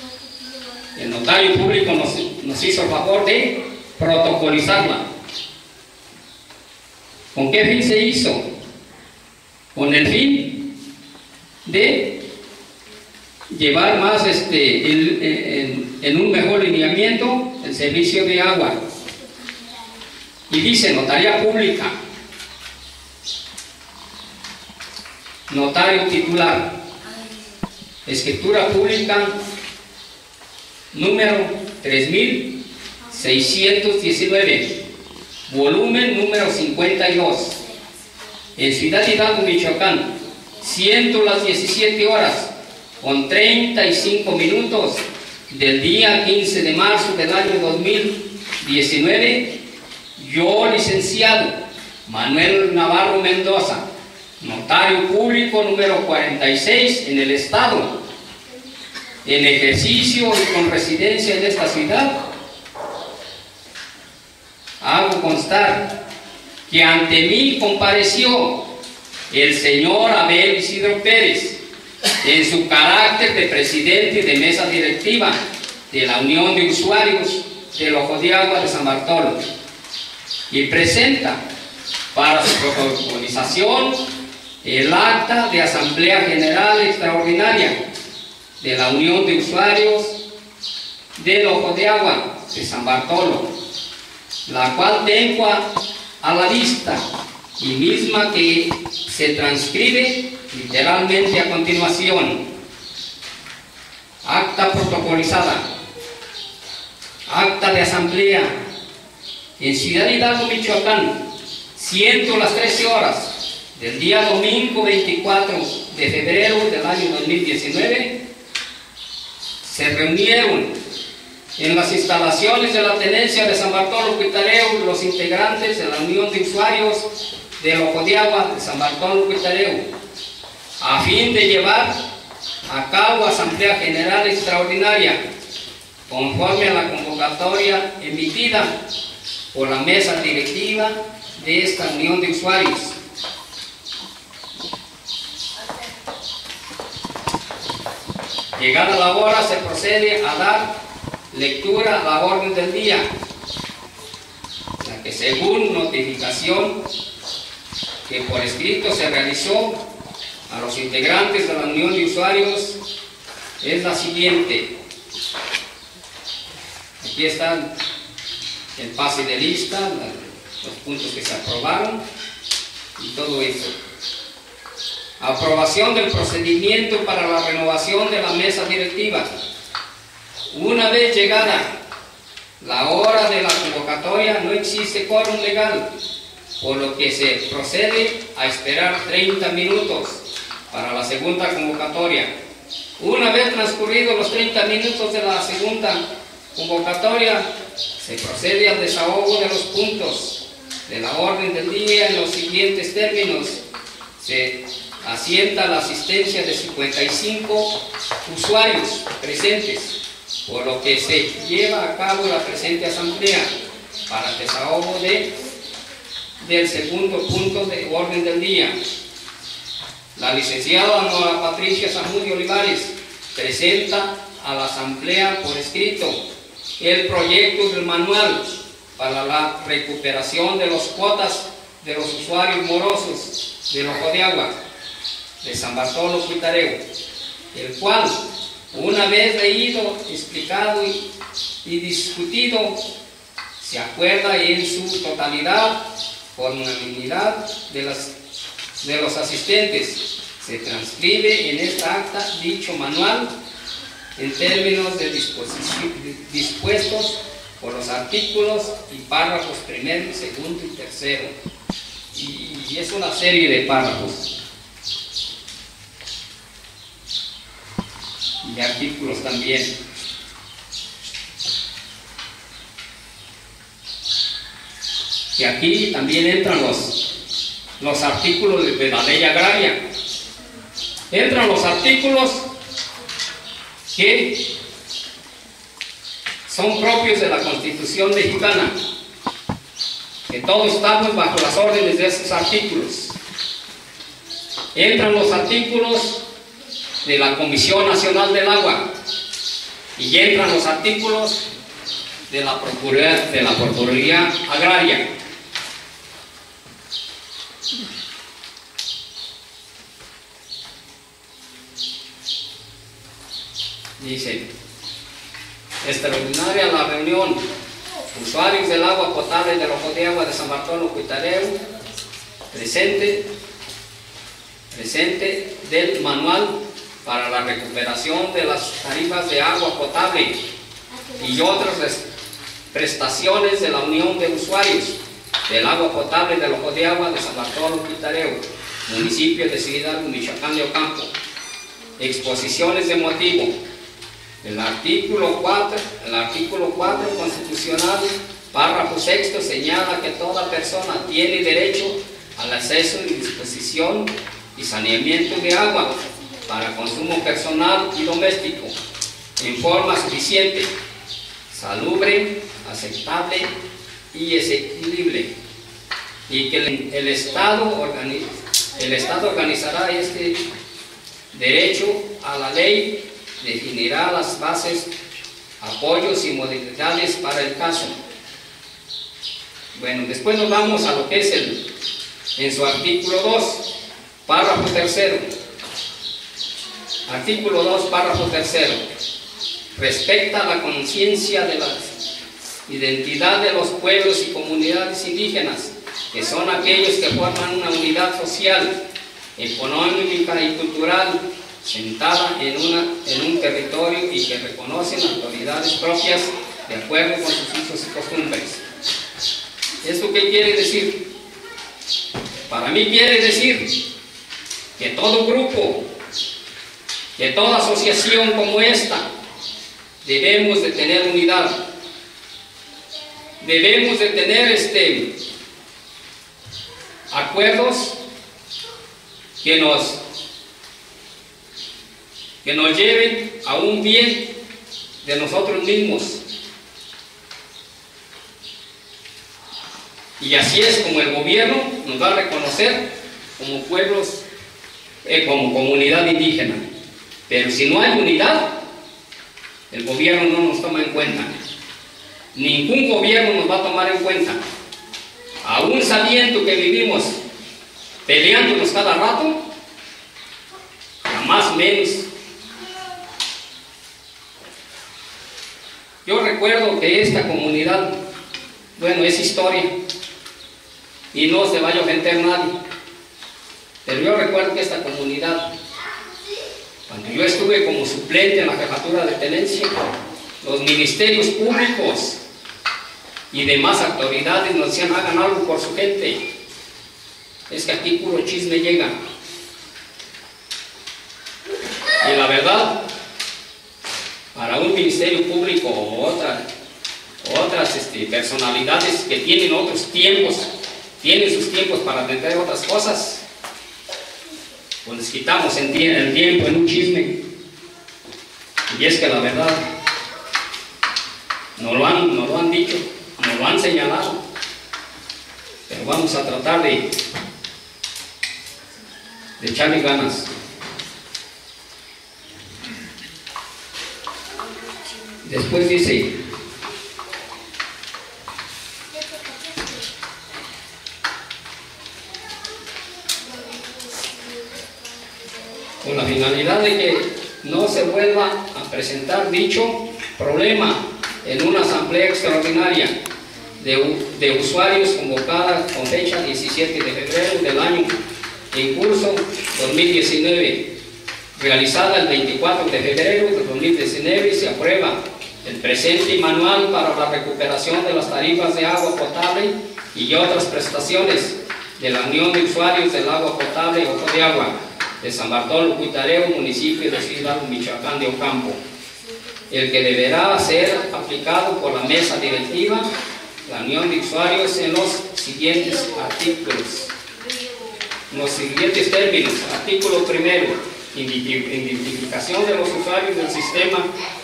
El notario público nos, nos hizo el favor de protocolizarla. ¿Con qué fin se hizo? Con el fin de llevar más este, el, en, en un mejor lineamiento el servicio de agua. Y dice notaría pública, notario titular, escritura pública número tres mil seiscientos diecinueve, volumen número cincuenta y dos, en Ciudad Hidalgo, Michoacán, siendo las diecisiete horas con treinta y cinco minutos del día quince de marzo del año dos mil diecinueve, yo, licenciado Manuel Navarro Mendoza, notario público número cuarenta y seis en el Estado, en ejercicio y con residencia en esta ciudad, hago constar que ante mí compareció el señor Abel Isidro Pérez en su carácter de presidente de mesa directiva de la Unión de Usuarios del Ojo de Agua de San Bartolo, y presenta para su protocolización el acta de Asamblea General Extraordinaria de la Unión de Usuarios del Ojo de Agua de San Bartolo, la cual tengo a, a la vista y misma que se transcribe literalmente a continuación. Acta protocolizada. Acta de asamblea en Ciudad Hidalgo, Michoacán, siendo las trece horas del día domingo veinticuatro de febrero del año dos mil diecinueve, se reunieron en las instalaciones de la tenencia de San Bartolo Cuitareu los integrantes de la Unión de Usuarios del Ojo de Agua de San Bartolo Cuitareu, a fin de llevar a cabo Asamblea General Extraordinaria conforme a la convocatoria emitida por la mesa directiva de esta Unión de Usuarios. Llegada la hora, se procede a dar lectura a la orden del día, la que según notificación que por escrito se realizó a los integrantes de la Unión de Usuarios es la siguiente. Aquí están el pase de lista, los puntos que se aprobaron y todo eso. Aprobación del procedimiento para la renovación de la mesa directiva. Una vez llegada la hora de la convocatoria, no existe quórum legal, por lo que se procede a esperar treinta minutos para la segunda convocatoria. Una vez transcurridos los treinta minutos de la segunda convocatoria, se procede al desahogo de los puntos de la orden del día en los siguientes términos. Se asienta la asistencia de cincuenta y cinco usuarios presentes, por lo que se lleva a cabo la presente asamblea para el desahogo de, del segundo punto de orden del día. La licenciada Nora Patricia Zamudio Olivares presenta a la asamblea por escrito el proyecto del manual para la recuperación de las cuotas de los usuarios morosos del Ojo de Agua de San Bartolo Cuitareu, el cual, una vez leído, explicado y, y discutido, se acuerda en su totalidad, por unanimidad de, las, de los asistentes. Se transcribe en esta acta dicho manual en términos de dispuestos por los artículos y párrafos primero, segundo y tercero. Y, y es una serie de párrafos y artículos también. Y aquí también entran los, los artículos de, de la ley agraria. Entran los artículos que son propios de la Constitución mexicana, que todos estamos bajo las órdenes de esos artículos. Entran los artículos de la Comisión Nacional del Agua y entran los artículos de la Procuraduría, de la Procuraduría Agraria. Dice, extraordinaria la reunión, usuarios del agua potable del Ojo de Agua de San Bartolo Cuitareu, presente, presente del manual para la recuperación de las tarifas de agua potable y otras prestaciones de la Unión de Usuarios del Agua Potable del Ojo de Agua de San Bartolo Cuitareu, municipio de Ciudad Michoacán de Ocampo. Exposiciones de motivo. El artículo cuatro, el artículo cuatro constitucional, párrafo sexto, señala que toda persona tiene derecho al acceso y disposición y saneamiento de agua para consumo personal y doméstico en forma suficiente, salubre, aceptable y asequible, y que el, el, Estado organi, el Estado organizará este derecho a la ley, definirá las bases, apoyos y modalidades para el caso. Bueno, después nos vamos a lo que es el, en su artículo dos, párrafo tercero. Artículo dos, párrafo tercero. Respecta la conciencia de la identidad de los pueblos y comunidades indígenas, que son aquellos que forman una unidad social, económica y cultural, sentada en, una, en un territorio y que reconocen autoridades propias de acuerdo con sus usos y costumbres. ¿Esto qué quiere decir? Para mí quiere decir que todo grupo, que toda asociación como esta, debemos de tener unidad, debemos de tener este, acuerdos que nos que nos lleven a un bien de nosotros mismos. Y así es como el gobierno nos va a reconocer como pueblos, eh, como comunidad indígena. Pero si no hay unidad, el gobierno no nos toma en cuenta. Ningún gobierno nos va a tomar en cuenta. Aún sabiendo que vivimos peleándonos cada rato, jamás menos. Yo recuerdo que esta comunidad, bueno, es historia y no se vaya a ofender nadie, pero yo recuerdo que esta comunidad, cuando yo estuve como suplente en la jefatura de tenencia, los ministerios públicos y demás autoridades nos decían, hagan algo por su gente, es que aquí puro chisme llega. Y la verdad, para un ministerio público o otra, otras este, personalidades que tienen otros tiempos, tienen sus tiempos para atender otras cosas, pues les quitamos el tiempo en un chisme. Y es que la verdad, nos lo han, nos lo han dicho, nos lo han señalado, pero vamos a tratar de, de echarle ganas. Después dice, con la finalidad de que no se vuelva a presentar dicho problema en una asamblea extraordinaria de, de usuarios convocada con fecha diecisiete de febrero del año en curso dos mil diecinueve, realizada el veinticuatro de febrero de dos mil diecinueve, se aprueba el presente manual para la recuperación de las tarifas de agua potable y otras prestaciones de la Unión de Usuarios del Agua Potable Ojo de Agua de San Bartolo Cuitareu, municipio de Ciudad Michoacán de Ocampo, el que deberá ser aplicado por la mesa directiva, la Unión de Usuarios, en los siguientes artículos, en los siguientes términos. Artículo primero, identificación de los usuarios del sistema.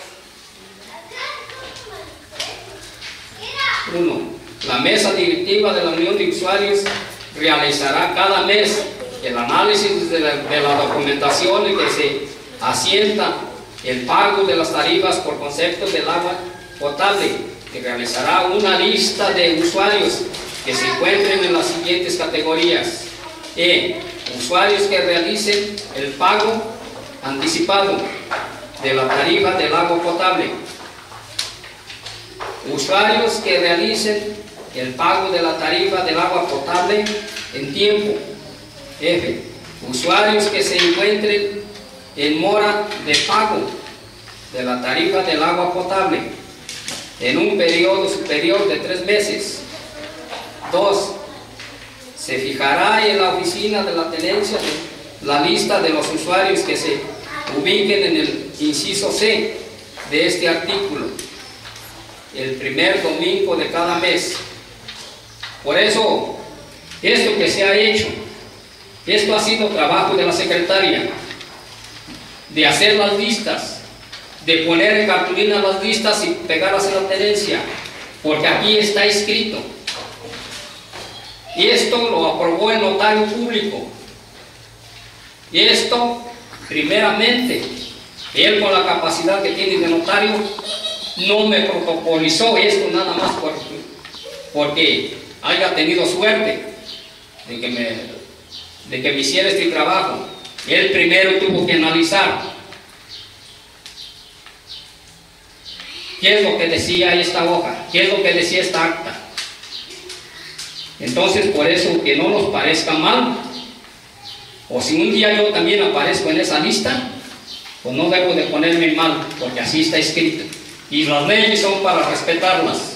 uno. La mesa directiva de la Unión de Usuarios realizará cada mes el análisis de la, de la documentación en que se asienta el pago de las tarifas por concepto del agua potable, que realizará una lista de usuarios que se encuentren en las siguientes categorías. E. Usuarios que realicen el pago anticipado. de la tarifa del agua potable. Usuarios que realicen el pago de la tarifa del agua potable en tiempo. F. Usuarios que se encuentren en mora de pago de la tarifa del agua potable en un periodo superior de tres meses. dos. Se fijará en la oficina de la tenencia la lista de los usuarios que se ubiquen en el inciso C de este artículo el primer domingo de cada mes. Por eso, esto que se ha hecho, esto ha sido trabajo de la secretaria, de hacer las listas, de poner en cartulina las listas y pegarlas en la tenencia, porque aquí está escrito. Y esto lo aprobó el notario público. Y esto, primeramente, él con la capacidad que tiene de notario, no me protocolizó esto nada más porque, porque haya tenido suerte de que, me, de que me hiciera este trabajo. Él primero tuvo que analizar qué es lo que decía esta hoja, qué es lo que decía esta acta. Entonces, por eso que no nos parezca mal, o si un día yo también aparezco en esa lista, pues no debo de ponerme mal, porque así está escrito. Y las leyes son para respetarlas.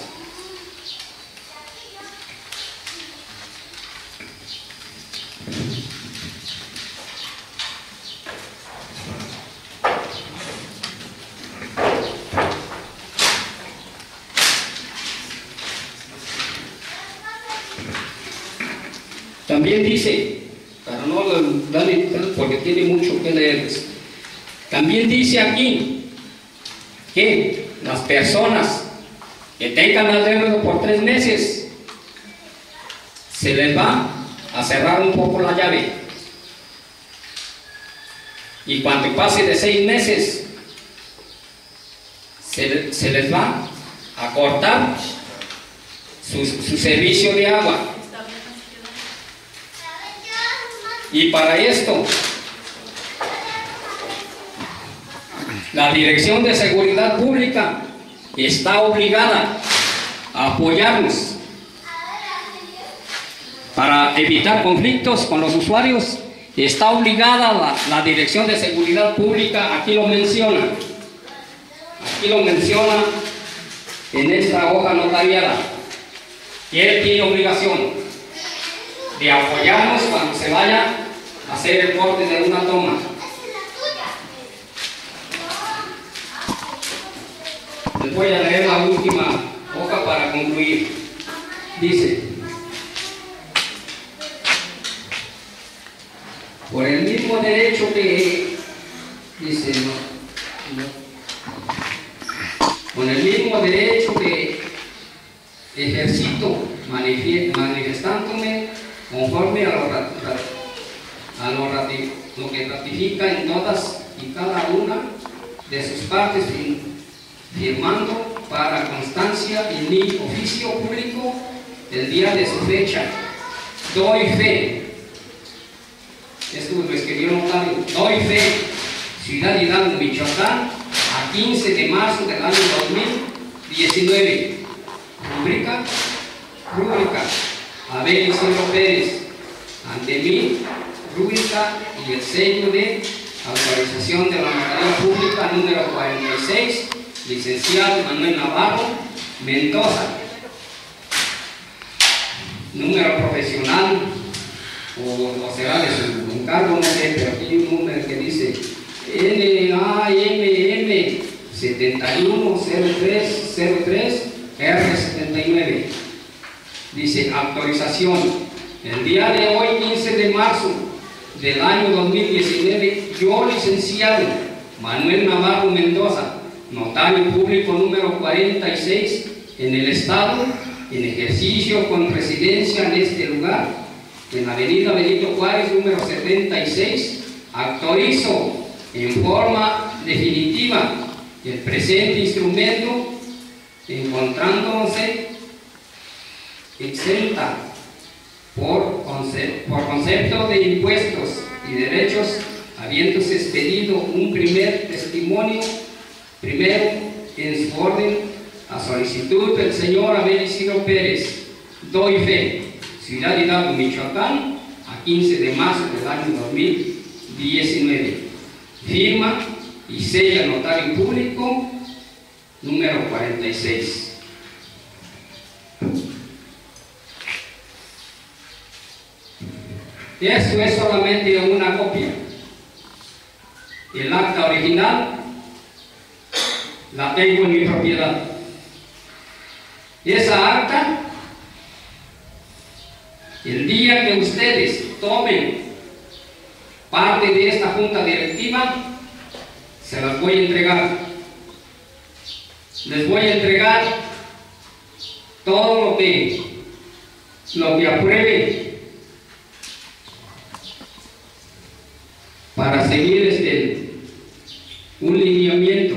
También dice, para no darle, porque tiene mucho que leerles, también dice aquí que las personas que tengan adeudo por tres meses se les va a cerrar un poco la llave, y cuando pase de seis meses se, se les va a cortar su, su servicio de agua. Y para esto, la Dirección de Seguridad Pública está obligada a apoyarnos para evitar conflictos con los usuarios. Está obligada la, la Dirección de Seguridad Pública, aquí lo menciona, aquí lo menciona en esta hoja notariada, que él tiene obligación de apoyarnos cuando se vaya a hacer el corte de una toma. Les voy a leer la última hoja para concluir. Dice: por el mismo derecho que dice no, no, con el mismo derecho que ejercito manifestándome conforme a lo, a lo, rati, lo que ratifica en todas y cada una de sus partes, firmando para constancia en mi oficio público el día de su fecha, doy fe, esto lo escribió notario, doy fe, Ciudad Hidalgo, Michoacán, a quince de marzo del año dos mil diecinueve, rubrica, rúbrica, Abel Isidro Pérez, ante mí, rúbrica y el sello de autorización de la notaría pública número cuarenta y seis, licenciado Manuel Navarro Mendoza, número profesional, o, o será de su encargo, no sé, pero aquí hay un número que dice N A M M setenta y uno cero tres cero tres R setenta y nueve. Dice: autorización, el día de hoy, quince de marzo del año dos mil diecinueve, yo, licenciado Manuel Navarro Mendoza, notario público número cuarenta y seis en el estado, en ejercicio con residencia en este lugar, en la avenida Benito Juárez número setenta y seis, autorizo en forma definitiva el presente instrumento, encontrándose exenta por, conce por concepto de impuestos y derechos habiéndose expedido un primer testimonio, primero en su orden, a solicitud del señor Abel Isidro Pérez, doy fe, Ciudad Hidalgo, Michoacán, a quince de marzo del año dos mil diecinueve. Firma y sella notario público número cuarenta y seis. Esto es solamente una copia. El acta original la tengo en mi propiedad. Esa acta, el día que ustedes tomen parte de esta junta directiva, se las voy a entregar. Les voy a entregar todo lo que, lo que apruebe para seguir este, un lineamiento.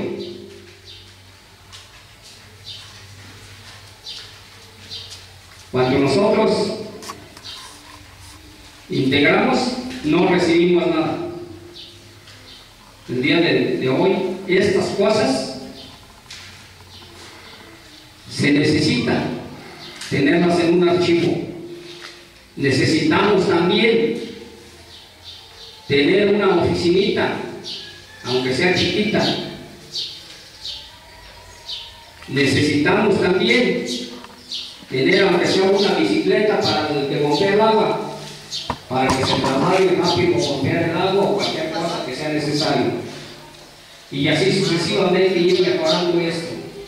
Cuando nosotros integramos, no recibimos nada. El día de, de hoy, estas cosas se necesitan tenerlas en un archivo. Necesitamos también tener una oficinita, aunque sea chiquita. Necesitamos también tener, aunque sea una bicicleta para el que bombee el agua, para que se trabaje rápido bombear el agua o cualquier cosa que sea necesario. Y así sucesivamente ir mejorando esto.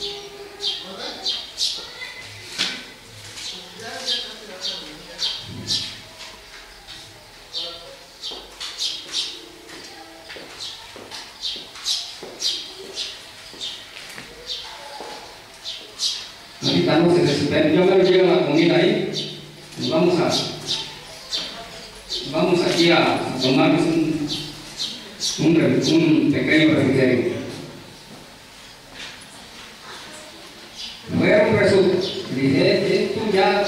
Ahorita no se desesperen, yo me llevo la comida ahí. Nos vamos a vamos aquí a, a tomarnos un, un, un pequeño refrigerio. Luego resulta, dije, esto ya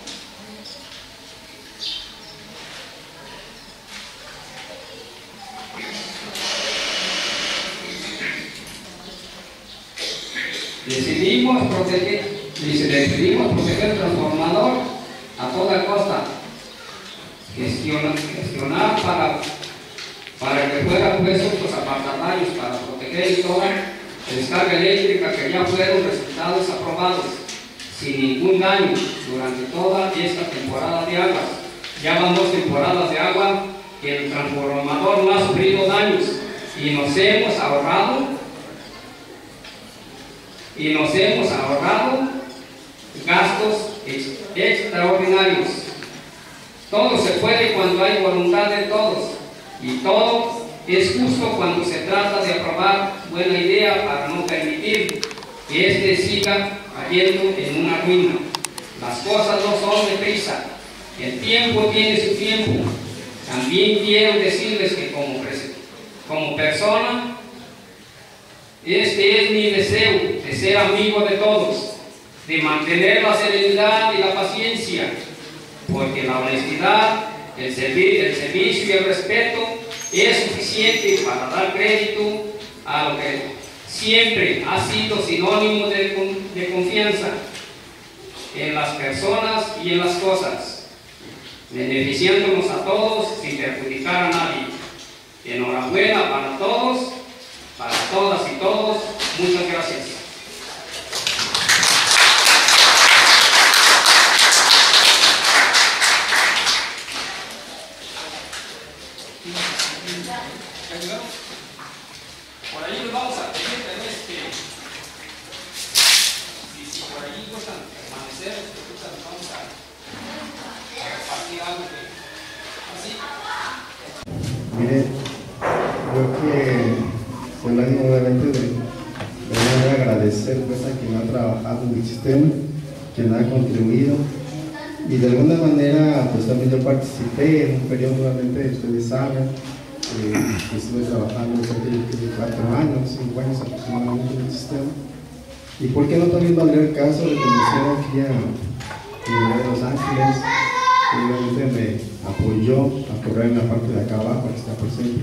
decidimos proteger. Dice, decidimos proteger el transformador a toda costa, gestionar, gestionar para, para que fueran puestos los apartamentos para proteger toda descarga eléctrica que ya fueron resultados aprobados sin ningún daño durante toda esta temporada de aguas. Ya van dos temporadas de agua que el transformador no ha sufrido daños y nos hemos ahorrado y nos hemos ahorrado gastos ex extraordinarios. Todo se puede cuando hay voluntad de todos y todo es justo cuando se trata de aprobar buena idea para no permitir que éste siga cayendo en una ruina. Las cosas no son de prisa, el tiempo tiene su tiempo. También quiero decirles que como, como persona, este es mi deseo de ser amigo de todos, de mantener la serenidad y la paciencia, porque la honestidad, el, servi el servicio y el respeto es suficiente para dar crédito a lo que siempre ha sido sinónimo de, de confianza en las personas y en las cosas, beneficiándonos a todos sin perjudicar a nadie. Enhorabuena para todos, para todas y todos. Muchas gracias. Por ahí nos vamos a pedir también este, si, si por ahí gustan permanecer, nos vamos a, a repartir algo que, así. Mire, creo que fue el ánimo nuevamente de, de agradecer pues, a quien ha trabajado en el sistema, quien ha contribuido, y de alguna manera pues también yo participé en un periodo, nuevamente ustedes saben, eh, estuve trabajando cerca de cuatro años, cinco años aproximadamente en el sistema, y por qué no también valdría el caso de conocer aquí a Universidad de Los Ángeles, que obviamente me apoyó a correr en la parte de acá abajo, que está presente,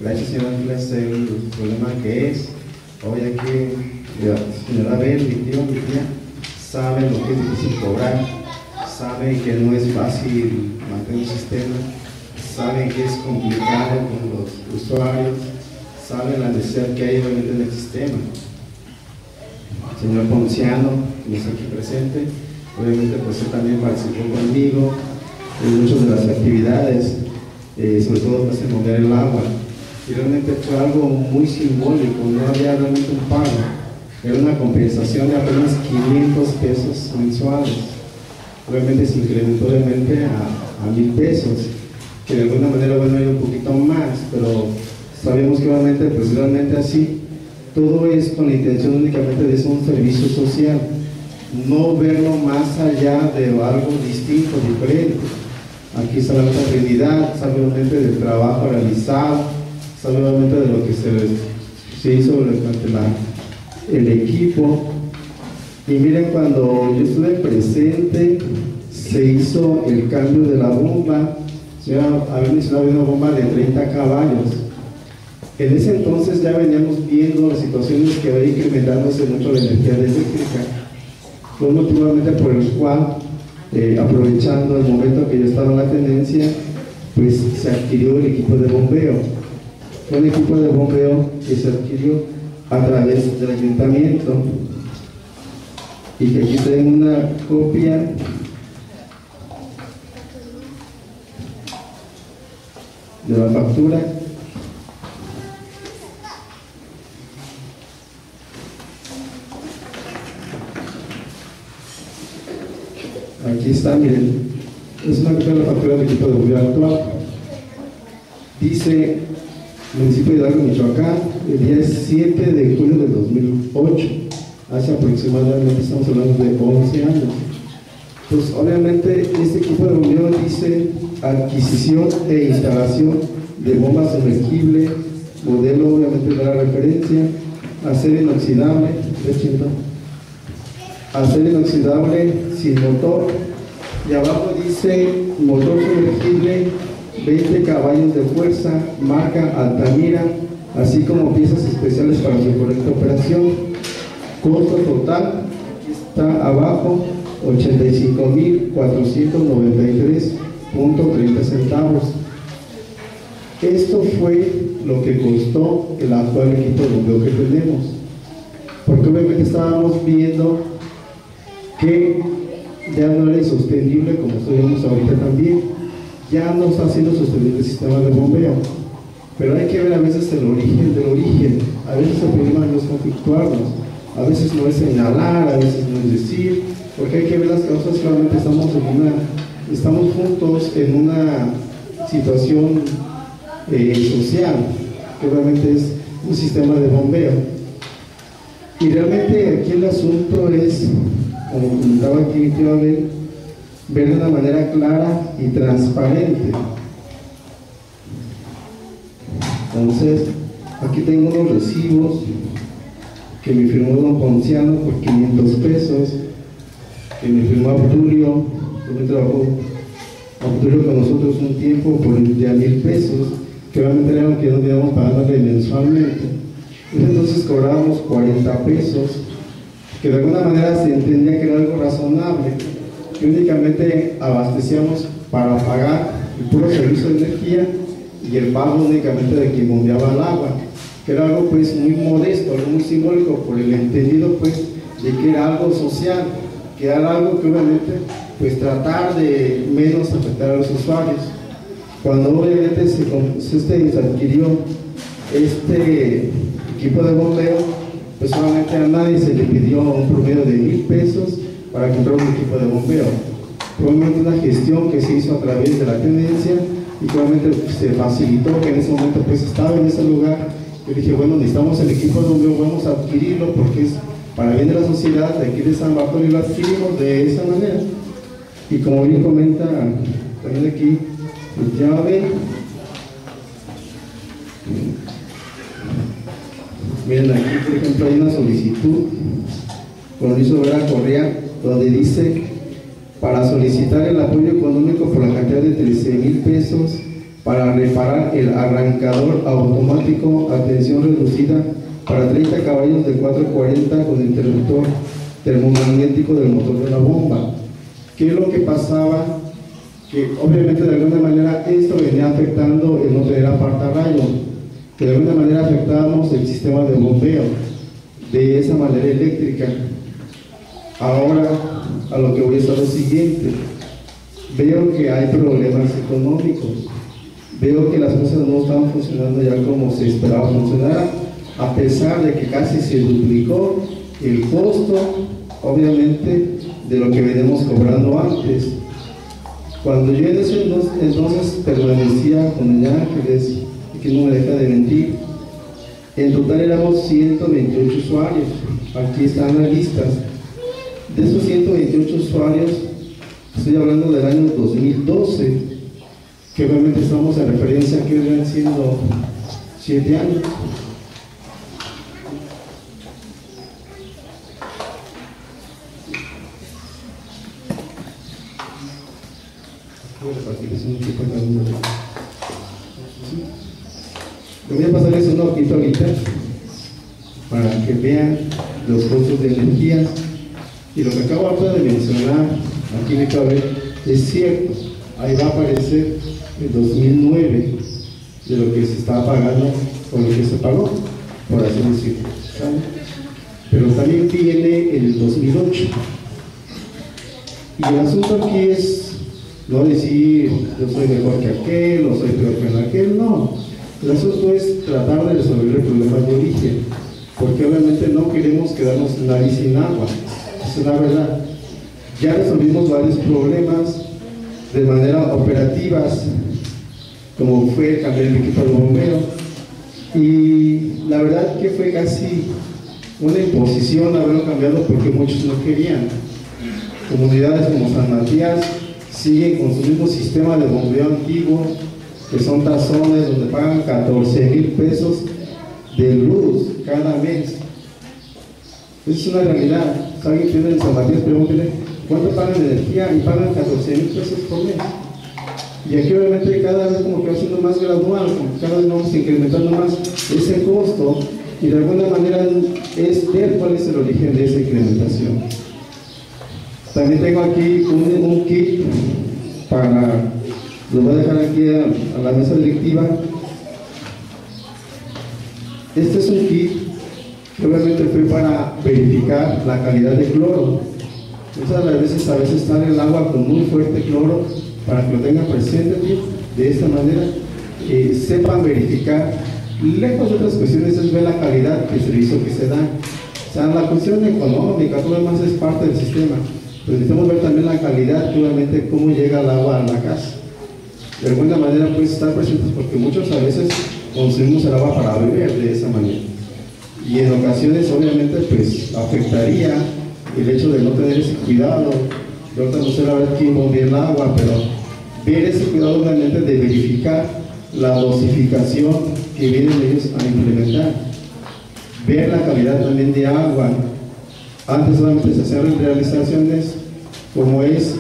Gracias, señor Ángeles, sé el problema que es. Hoy aquí, la señora Abel, mi tío, mi tía, sabe lo que es difícil cobrar, saben que no es fácil mantener un sistema, saben que es complicado con los usuarios, saben la necesidad que hay obviamente en el sistema. El señor Ponciano, que está aquí presente, obviamente pues él también participó conmigo en muchas de las actividades, eh, sobre todo pues en mover el agua. Y realmente fue algo muy simbólico, no había realmente un pago, era una compensación de apenas quinientos pesos mensuales. Obviamente se incrementó obviamente a, a mil pesos, que de alguna manera bueno era un poquito más, pero sabemos que obviamente pues realmente así, todo es con la intención únicamente de ser un servicio social, no verlo más allá de algo distinto, diferente. Aquí está la Trinidad, sabe obviamente del trabajo realizado, sabe obviamente de lo que se, se hizo durante la, el equipo. Y miren, cuando yo estuve presente, se hizo el cambio de la bomba. Ya había mencionado una bomba de treinta caballos. En ese entonces ya veníamos viendo las situaciones que va incrementándose mucho la energía eléctrica. Fue motivamente por el cual, eh, aprovechando el momento que yo estaba en la tenencia, pues se adquirió el equipo de bombeo. Fue un equipo de bombeo que se adquirió a través del ayuntamiento. Y que aquí tengo una copia de la factura. Aquí está, miren, es una copia de la factura del equipo de bombeo actual. Dice municipio de Hidalgo, Michoacán, el día siete de julio del dos mil ocho, hace aproximadamente, estamos hablando de once años. Pues obviamente este equipo de bombeo dice adquisición e instalación de bomba sumergible, modelo obviamente de la referencia, acero inoxidable, acero inoxidable sin motor, y abajo dice motor sumergible, veinte caballos de fuerza, marca Altamira, así como piezas especiales para su correcta operación. Costo total, está abajo, ochenta y cinco mil cuatrocientos noventa y tres punto treinta centavos. Esto fue lo que costó el actual equipo de bombeo que tenemos, porque obviamente estábamos viendo que ya no era insostenible, como estuvimos ahorita también, ya no está siendo sostenible el sistema de bombeo. Pero hay que ver a veces el origen del origen. A veces el problema no es conflictuarnos, a veces no es señalar, a veces no es decir, porque hay que ver las causas. Claramente estamos en una, estamos juntos en una situación eh, social, que obviamente es un sistema de bombeo. Y realmente aquí el asunto es, como comentaba aquí, que va a ver, ver de una manera clara y transparente. Entonces, aquí tengo unos recibos que me firmó don Ponciano por quinientos pesos, que me firmó Abdulio, que me trabajó Abdulio con nosotros un tiempo por de a mil pesos, que obviamente era lo que nos íbamos pagándole mensualmente. Entonces cobrábamos cuarenta pesos, que de alguna manera se entendía que era algo razonable, que únicamente abastecíamos para pagar el puro servicio de energía y el pago únicamente de quien bombeaba el agua, que era algo pues muy modesto, algo muy simbólico, por el entendido pues de que era algo social, que era algo que obviamente pues tratar de menos afectar a los usuarios. Cuando obviamente se, se, se adquirió este equipo de bombeo, pues solamente a nadie se le pidió un promedio de mil pesos para comprar un equipo de bombeo. Probablemente una gestión que se hizo a través de la tenencia y probablemente se facilitó, que en ese momento pues estaba en ese lugar. Yo dije, bueno, necesitamos el equipo de bombeo, vamos a adquirirlo porque es para bien de la sociedad de aquí de San Bartolo, y lo adquirimos de esa manera. Y como bien comenta también aquí el llave, miren aquí por ejemplo hay una solicitud con Luis Obrera Correa, donde dice: para solicitar el apoyo económico por la cantidad de trece mil pesos para reparar el arrancador automático a tensión reducida para treinta caballos de cuatrocientos cuarenta con interruptor termomagnético del motor de la bomba. ¿Qué es lo que pasaba? Que obviamente de alguna manera esto venía afectando el no tener apartarrayo, que de alguna manera afectábamos el sistema de bombeo de esa manera eléctrica. Ahora a lo que voy a estar lo siguiente, veo que hay problemas económicos, veo que las cosas no están funcionando ya como se esperaba funcionar, a pesar de que casi se duplicó el costo, obviamente, de lo que veníamos cobrando antes. Cuando yo en ese entonces permanecía con Doña Ángeles, que no me deja de mentir, en total éramos ciento veintiocho usuarios. Aquí están las listas. De esos ciento veintiocho usuarios, estoy hablando del año dos mil doce, que obviamente estamos en referencia a que venían siendo siete años. Voy a pasarles una hojita ahorita para que vean los costos de energía, y lo que acabo ahorita de mencionar aquí me cabe es cierto. Ahí va a aparecer el dos mil nueve de lo que se estaba pagando o lo que se pagó, por así decirlo, ¿saben? Pero también viene el dos mil ocho, y el asunto aquí es no decir yo soy mejor que aquel o soy peor que aquel, no. El asunto es tratar de resolver el problema de origen, porque obviamente no queremos quedarnos nariz sin agua. Es la verdad. Ya resolvimos varios problemas de manera operativas, como fue cambiar el equipo de bombero, y la verdad que fue casi una imposición haberlo cambiado porque muchos no querían. Comunidades como San Matías siguen con su mismo sistema de bombeo antiguo, que son tazones donde pagan catorce mil pesos de luz cada mes. Esa es una realidad. Si alguien tiene en San Matías, pregúntele cuánto pagan de energía, y pagan catorce mil pesos por mes. Y aquí obviamente cada vez como que va siendo más gradual, como cada vez vamos incrementando más ese costo, y de alguna manera es ver cuál es el origen de esa incrementación. También tengo aquí un, un kit para, lo voy a dejar aquí a, a la mesa directiva. Este es un kit que obviamente fue para verificar la calidad de cloro. Muchas de las veces a veces está en el agua con muy fuerte cloro, para que lo tengan presente de esta manera, que sepan verificar. Lejos de otras cuestiones es ver la calidad del servicio que se da. O sea, la cuestión económica, todo lo demás es parte del sistema, pero necesitamos ver también la calidad, que obviamente cómo llega el agua a la casa. De alguna manera pues estar presentes, porque muchos a veces consumimos el agua para beber de esa manera, y en ocasiones obviamente pues afectaría el hecho de no tener ese cuidado. Yo ahorita no sé la verdad quién bombea el agua, pero ver ese cuidado obviamente de verificar la dosificación que vienen ellos a implementar, ver la calidad también de agua. Antes solamente se hacían realizaciones como es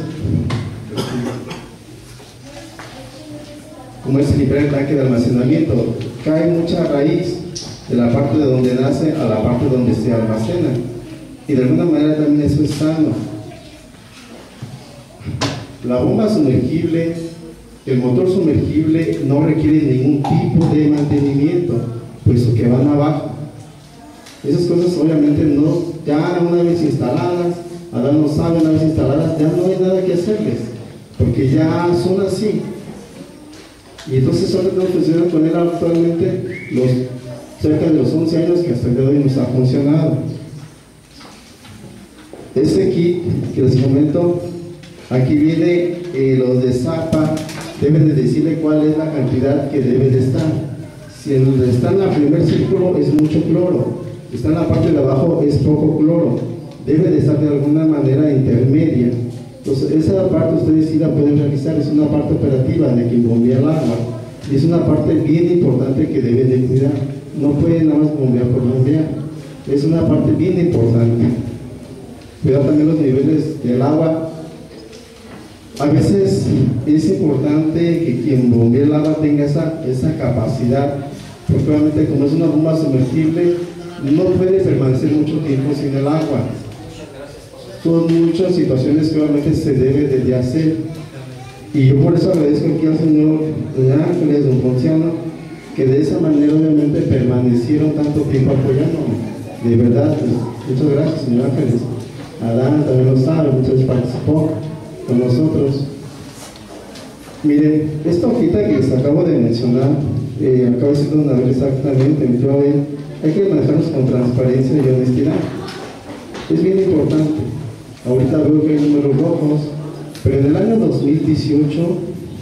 como es limpiar el tanque de almacenamiento. Cae mucha raíz de la parte de donde nace a la parte donde se almacena, y de alguna manera también eso es sano. La bomba sumergible, el motor sumergible no requiere ningún tipo de mantenimiento, puesto que van abajo. Esas cosas obviamente no, ya una vez instaladas, Adán lo sabe, una vez instaladas, ya no hay nada que hacerles, porque ya son así. Y entonces solo no funcionan con él actualmente los cerca de los once años que hasta el día de hoy nos ha funcionado. Este kit que les comento, aquí viene eh, los de Zapa, deben de decirle cuál es la cantidad que debe de estar. Si en donde está en el primer círculo es mucho cloro, está en la parte de abajo es poco cloro, debe de estar de alguna manera intermedia. Entonces esa parte ustedes sí la pueden realizar, es una parte operativa de quien bombea el agua, y es una parte bien importante que deben de cuidar. No pueden nada más bombear por bombear, es una parte bien importante. Cuidar también los niveles del agua. a veces es importante que quien bombee el agua tenga esa, esa capacidad, porque obviamente como es una bomba sumergible, no puede permanecer mucho tiempo sin el agua. Son muchas situaciones que obviamente se debe de hacer. Y yo por eso agradezco aquí al señor Ángeles, don Ponciano, que de esa manera obviamente permanecieron tanto tiempo apoyándome. De verdad, pues, muchas gracias, señor Ángeles. Adán también lo sabe, muchas veces participó con nosotros. Miren, esta hojita que les acabo de mencionar, eh, acabo de decir una vez exactamente, yo, eh, hay que manejarnos con transparencia y honestidad. Es bien importante. Ahorita veo que hay números rojos, pero en el año dos mil dieciocho,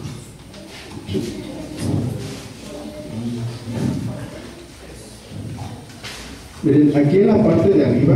miren, aquí en la parte de arriba,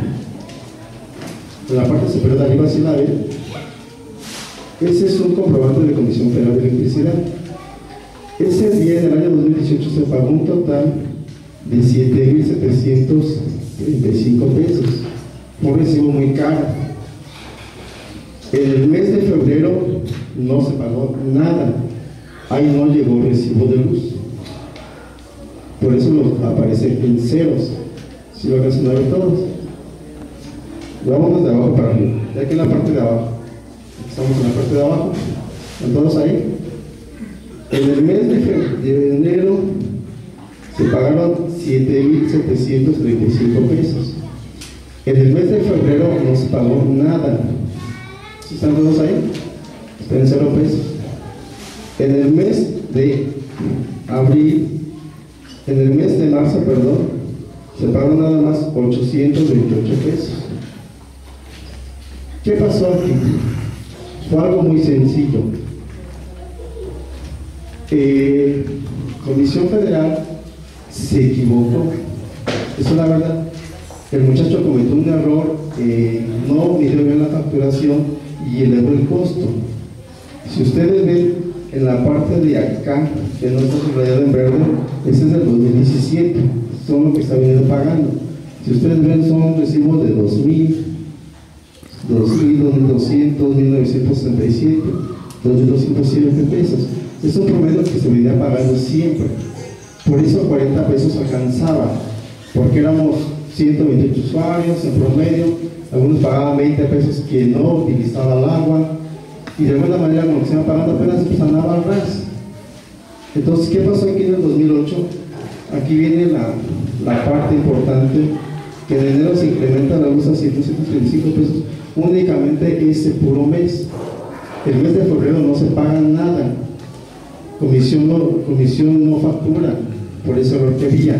en la parte superior de arriba, si la ven, ese es un comprobante de Comisión Federal de Electricidad. Ese día, en el año dos mil dieciocho, se pagó un total de siete mil setecientos treinta y cinco pesos, un recibo muy caro. En el mes de febrero no se pagó nada, ahí no llegó recibo de luz, por eso nos aparecen en ceros, si lo alcanzan a ver todos. Vámonos de abajo para arriba, ya que en la parte de abajo, estamos en la parte de abajo, ¿están todos ahí? En el mes de, de enero se pagaron siete mil setecientos treinta y cinco pesos. En el mes de febrero no se pagó nada. ¿Sí están todos ahí? Están en cero pesos. En el mes de abril, en el mes de marzo, perdón, se pagaron nada más ochocientos veintiocho pesos. ¿Qué pasó aquí? Fue algo muy sencillo. Eh, Comisión Federal se equivocó, eso es la verdad. El muchacho cometió un error, eh, no midió bien la facturación y elevó el costo. Si ustedes ven en la parte de acá, que no está subrayado en verde, ese es del dos mil diecisiete, son lo que está viniendo pagando. Si ustedes ven, son recibos de dos mil, dos mil, dos mil doscientos, mil novecientos sesenta y siete, dos mil doscientos siete pesos. Es un promedio que se venía pagando siempre. Por eso cuarenta pesos alcanzaba, porque éramos ciento veintiocho usuarios en promedio, algunos pagaban veinte pesos que no utilizaban el agua, y de alguna manera como que se iban pagando apenas pues andaba al ras. Entonces, ¿qué pasó aquí en el dos mil ocho? Aquí viene la, la parte importante, que en enero se incrementa la luz a ciento treinta y cinco pesos, únicamente ese puro mes. El mes de febrero no se paga nada, comisión no, comisión no factura, por ese error que había.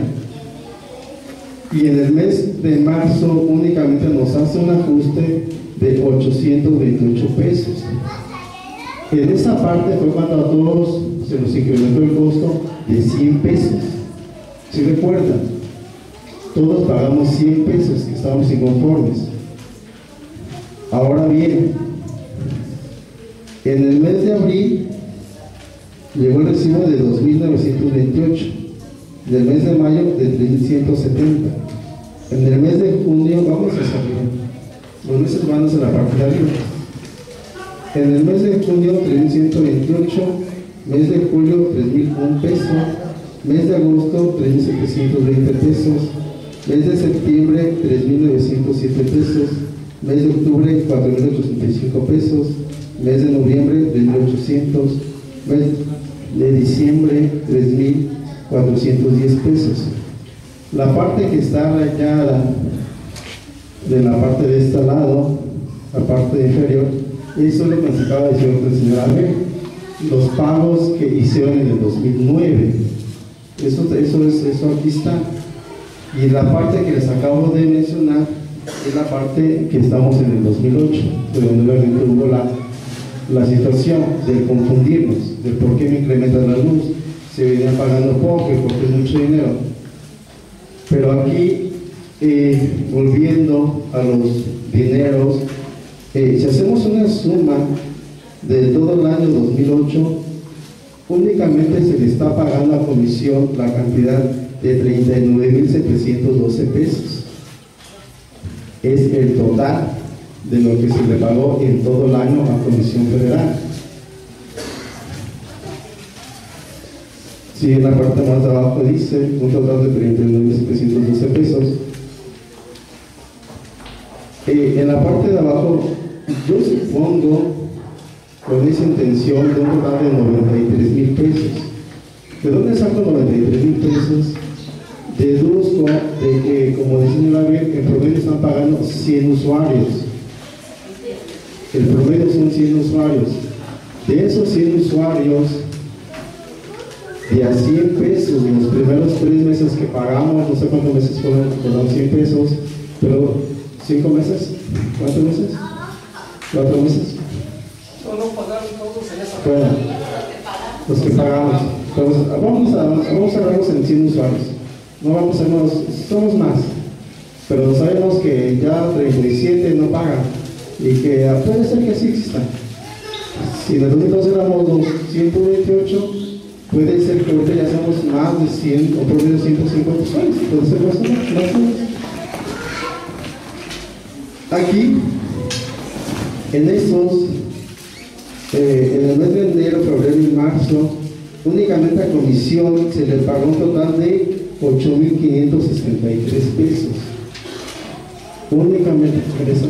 Y en el mes de marzo únicamente nos hace un ajuste de ochocientos veintiocho pesos. En esa parte fue cuando a todos se nos incrementó el costo de cien pesos. ¿Sí recuerdan? Todos pagamos cien pesos, que estábamos inconformes. Ahora bien, en el mes de abril llegó el recibo de dos mil novecientos veintiocho, del mes de mayo de tres mil ciento setenta. En el mes de junio, vamos a salir, los meses van a la parte de arriba. En el mes de junio, tres mil ciento veintiocho, mes de julio, tres mil un pesos, mes de agosto, tres mil setecientos veinte pesos, mes de septiembre, tres mil novecientos siete pesos, mes de octubre, cuatro mil ochocientos setenta y cinco pesos, mes de noviembre, tres mil ochocientos, mes de diciembre, tres mil cuatrocientos diez pesos. La parte que está rayada de la parte de este lado, la parte inferior, eso es lo que nos acaba de decir el señor Albert, los pagos que hicieron en el dos mil nueve. Eso, eso, es, eso aquí está. Y la parte que les acabo de mencionar es la parte que estamos en el dos mil ocho, donde obviamente hubo la, la situación de confundirnos, de por qué me incrementan la luz, se venía pagando poco y porque es mucho dinero. Pero aquí, eh, volviendo a los dineros, eh, si hacemos una suma de todo el año dos mil ocho, únicamente se le está pagando a comisión la cantidad de treinta y nueve mil setecientos doce pesos. Es el total de lo que se le pagó en todo el año a Comisión Federal. Si en la parte más de abajo dice un total de treinta y nueve mil setecientos doce pesos. Eh, en la parte de abajo, yo supongo, con esa intención, de un total de noventa y tres mil pesos. ¿De dónde saco noventa y tres mil pesos? Deduzco de que, como dice señora Abel, en promedio están pagando cien usuarios. El promedio son cien usuarios. De esos cien usuarios, de a cien pesos, en los primeros tres meses que pagamos, no sé cuántos meses fueron, fueron cien pesos, pero cinco meses, ¿cuántos meses? ¿Cuatro meses? Solo pagaron todos en esa Bueno, los que pagamos. Entonces, vamos a, vamos a verlos en cien usuarios. No vamos a hacernos, somos más, pero sabemos que ya treinta y siete no pagan y que puede ser que sí existan. Si en el dos mil doce éramos ciento veintiocho, puede ser que ahorita ya seamos más de cien o por menos ciento cincuenta usuarios, puede ser más o menos, más o menos. Aquí, en estos, eh, en el mes de enero, febrero y marzo, únicamente a comisión se le pagó un total de ocho mil quinientos sesenta y tres pesos. Únicamente por eso.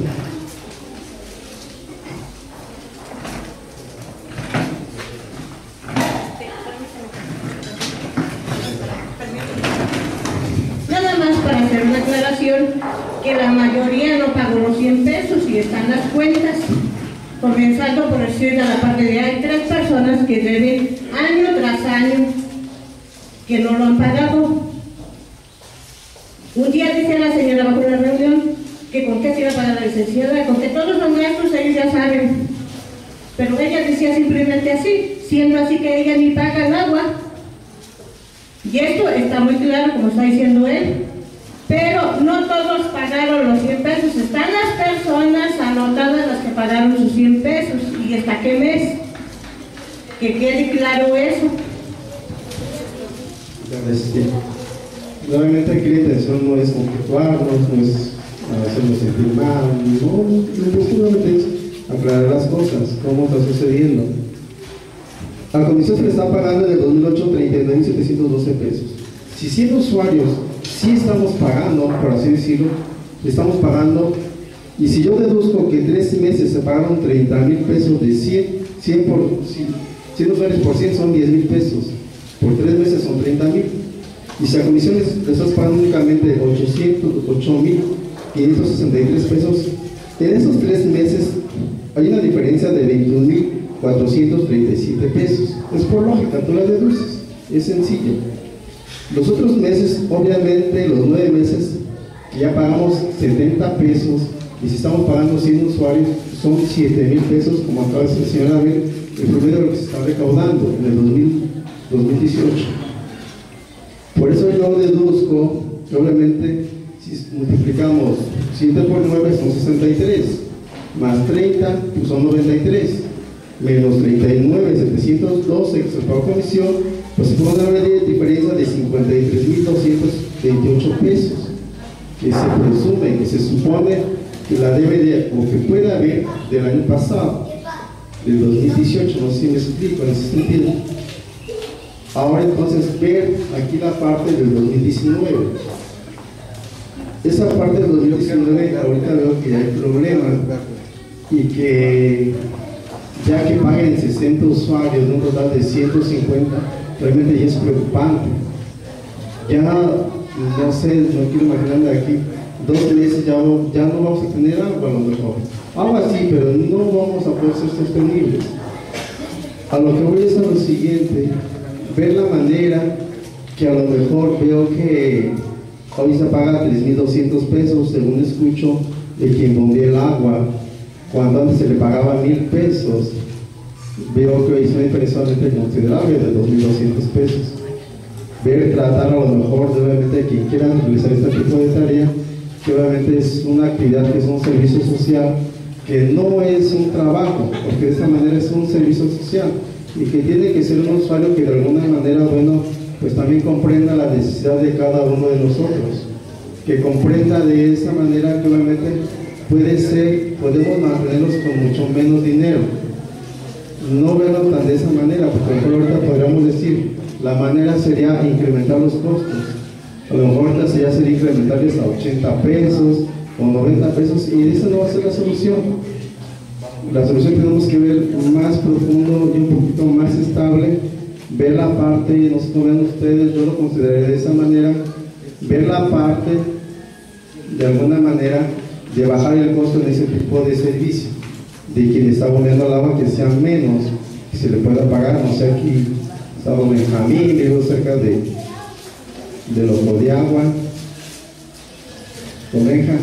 Nada más para hacer una aclaración, que la mayoría no pagó los cien pesos y están las cuentas, comenzando por decir a la parte de hay tres personas que deben año tras año que no lo han pagado. Un día decía la señora bajo la reunión que con qué se iba a pagar la licenciada, con que todos los maestros ellos ya saben, pero ella decía simplemente así, siendo así que ella ni paga el agua. Y esto está muy claro como está diciendo él, pero no todos pagaron los cien pesos, están las personas anotadas las que pagaron sus cien pesos y hasta qué mes, que quede claro eso. Nuevamente aquí la intención no es conflictuarnos, no es hacernos sentir mal, no, no, solamente es aclarar las cosas, cómo está sucediendo. A la comisión se le está pagando en el dos mil ocho treinta y nueve mil setecientos doce pesos. Si cien usuarios sí estamos pagando, por así decirlo, estamos pagando, y si yo deduzco que en tres meses se pagaron treinta mil pesos de cien, cien por cien usuarios por cien son diez mil pesos, por tres meses son treinta mil. Y si a comisión le estás pagando únicamente ochocientos, ocho mil quinientos sesenta y tres pesos, en esos tres meses hay una diferencia de veintiún mil cuatrocientos treinta y siete pesos. Es por lógica, tú la deduces, es sencillo. Los otros meses, obviamente, los nueve meses, ya pagamos setenta pesos, y si estamos pagando cien usuarios, son siete mil pesos, como acaba de decir el señor Abel, el promedio de lo que se está recaudando en el dos mil dieciocho. Por eso yo deduzco que obviamente si multiplicamos siete por nueve son sesenta y tres, más treinta pues son noventa y tres, menos treinta y nueve mil setecientos doce que se pagó comisión, pues se pone una diferencia de cincuenta y tres mil doscientos veintiocho pesos, que se presume, que se supone que la debe de, o que puede haber del año pasado, del dos mil dieciocho, no sé si me explico en ese sentido. Ahora entonces ver aquí la parte del dos mil diecinueve. Esa parte del dos mil diecinueve ahorita veo que ya hay problemas y que ya que paguen sesenta usuarios de un total de ciento cincuenta, realmente ya es preocupante. Ya no sé, no quiero imaginarme aquí, dos meses ya, ya no vamos a tener agua a lo mejor. Agua sí, pero no vamos a poder ser sostenibles. A lo que voy es a lo siguiente, ver la manera que a lo mejor veo que hoy se paga tres mil doscientos pesos, según escucho, de quien bombea el agua, cuando antes se le pagaba mil pesos. Veo que hoy es una diferencia considerable de dos mil doscientos pesos. Ver, tratar a lo mejor, de, obviamente, quien quiera realizar este tipo de tarea, que obviamente es una actividad que es un servicio social, que no es un trabajo, porque de esta manera es un servicio social, y que tiene que ser un usuario que de alguna manera, bueno, pues también comprenda la necesidad de cada uno de nosotros, que comprenda de esa manera que obviamente puede ser, podemos mantenerlos con mucho menos dinero. No verlo tan de esa manera, porque a lo mejor ahorita podríamos decir, la manera sería incrementar los costos. A lo mejor ahorita sería hacer incrementarles a ochenta pesos o noventa pesos, y esa no va a ser la solución. La solución tenemos que ver más profundo y un poquito más estable, ver la parte, no sé cómo vean ustedes, yo lo consideraría de esa manera, ver la parte de alguna manera de bajar el costo en ese tipo de servicio, de quien está bombeando el agua, que sea menos, que se le pueda pagar. No sé, aquí está don Benjamín, vivo cerca de del ojo de agua, don Benja.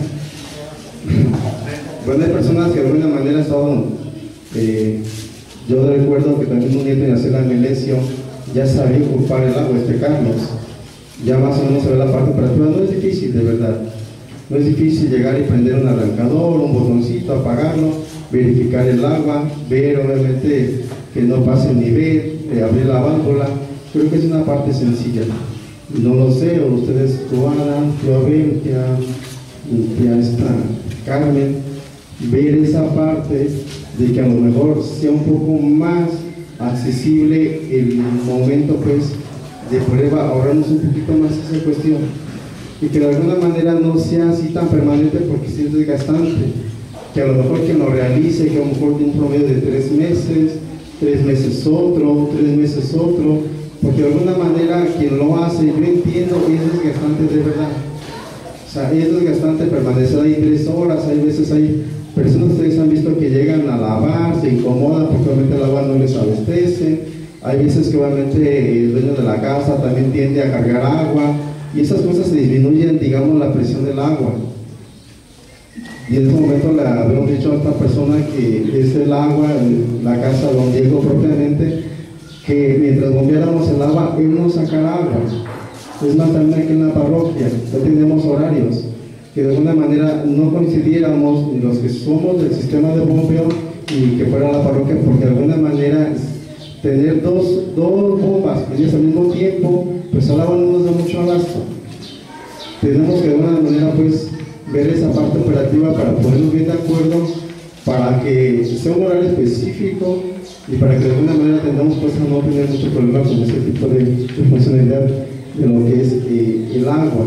Bueno, hay personas que de alguna manera estaban, eh, yo recuerdo que también un nieto en hacer la Melesio ya sabía ocupar el agua, este Carlos, ya más o menos se ve la parte operativa. No es difícil, de verdad, no es difícil llegar y prender un arrancador, un botoncito, apagarlo, verificar el agua, ver obviamente que no pase el nivel, eh, abrir la válvula. Creo que es una parte sencilla. No lo sé, o ustedes, Joana, Abel, tía, tía esta Carmen, ver esa parte de que a lo mejor sea un poco más accesible el momento pues de prueba, ahorrarnos un poquito más esa cuestión, y que de alguna manera no sea así tan permanente, porque sí es desgastante, que a lo mejor quien lo realice, que a lo mejor de un promedio de tres meses, tres meses otro, tres meses otro, porque de alguna manera quien lo hace, yo entiendo que es desgastante de verdad. O sea, es desgastante permanecer ahí tres horas. Hay veces hay personas que ustedes han visto que llegan a lavar, se incomodan porque obviamente el agua no les abastece. Hay veces que obviamente el dueño de la casa también tiende a cargar agua, y esas cosas se disminuyen, digamos, la presión del agua. Y en este momento le habíamos dicho a esta persona que es el agua, la casa de don Diego propiamente, que mientras bombeáramos el agua, él no sacara agua. Es más, también aquí en la parroquia, ya tenemos horarios, que de alguna manera no coincidiéramos ni los que somos del sistema de bombeo y que fuera la parroquia, porque de alguna manera tener dos, dos bombas prendidas al mismo tiempo, pues al agua no nos da mucho abasto. Tenemos que de alguna manera pues ver esa parte operativa para ponernos bien de acuerdo, para que sea un horario específico y para que de alguna manera tengamos pues a no tener mucho problema con ese tipo de, de funcionalidad de lo que es eh, el agua.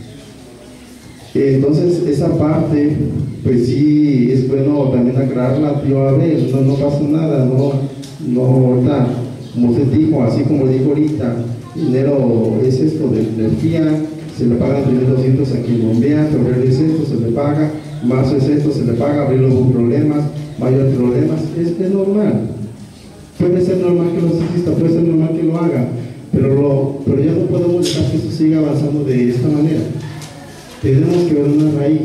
Entonces esa parte pues sí es bueno también aclararla, tío Abel, no, no pasa nada, no, no ahorita, como usted dijo, así como dijo ahorita, dinero es esto de energía, se le pagan tres mil doscientos a quien bombea, febrero es esto, se le paga, marzo es esto, se le paga, abril hubo problemas, mayo hay problemas, es, es normal. Puede ser normal que lo exista, puede ser normal que lo haga, pero, lo, pero ya no podemos dejar que esto siga avanzando de esta manera. Tenemos que ver una raíz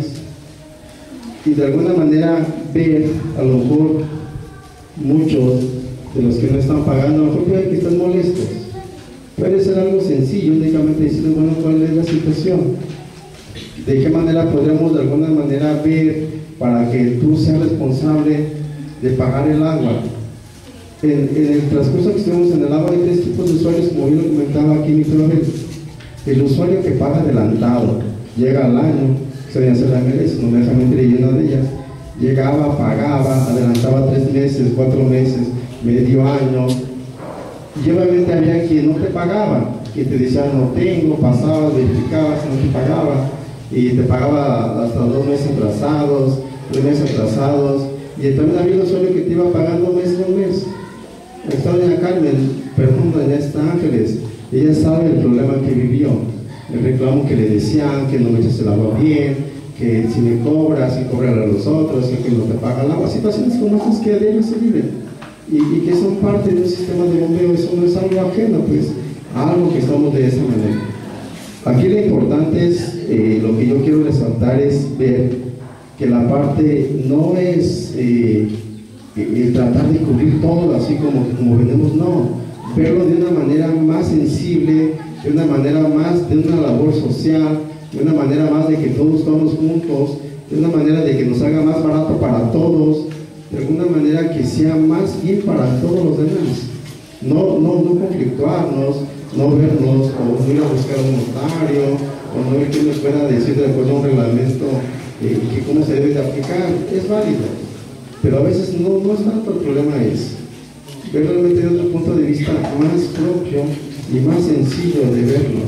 y de alguna manera ver, a lo mejor muchos de los que no están pagando, a lo mejor puede que estén molestos. Puede ser algo sencillo, únicamente decirles, bueno, ¿cuál es la situación? ¿De qué manera podremos de alguna manera ver para que tú seas responsable de pagar el agua? En, en el transcurso que estuvimos en el agua hay tres tipos de usuarios, como bien lo comentaba aquí mi profe. El usuario que paga adelantado, llega al año, se viene a hacer la M L S, no me deja mentir llena de ellas, llegaba, pagaba, adelantaba tres meses, cuatro meses, medio año, y obviamente había quien no te pagaba, que te decía no tengo, pasabas, verificabas, no te pagaba, y te pagaba hasta dos meses atrasados, tres meses atrasados, y también había un usuario que te iba pagando mes a mes. Está doña Carmen, perdón, doña está Ángeles, ella sabe el problema que vivió, el reclamo que le decían, que no me echas el agua bien, que si me cobras, y cobran a los otros, que no te paga el agua, situaciones como estas que a diario se viven, y, y que son parte de un sistema de bombeo. Eso no es algo ajeno, pues, a algo que estamos de esa manera. Aquí lo importante es, eh, lo que yo quiero resaltar es ver que la parte no es eh, el tratar de cubrir todo así como, como venimos, no, verlo de una manera más sensible, de una manera más de una labor social, de una manera más de que todos estamos juntos, de una manera de que nos haga más barato para todos, de alguna manera que sea más bien para todos los demás. No, no, no conflictuarnos, no vernos o no ir a buscar un notario, o no ver quién nos pueda decir de acuerdo a un reglamento eh, que cómo se debe de aplicar, es válido, pero a veces no, no es tanto el problema, es ver realmente de otro punto de vista más propio y más sencillo de verlo.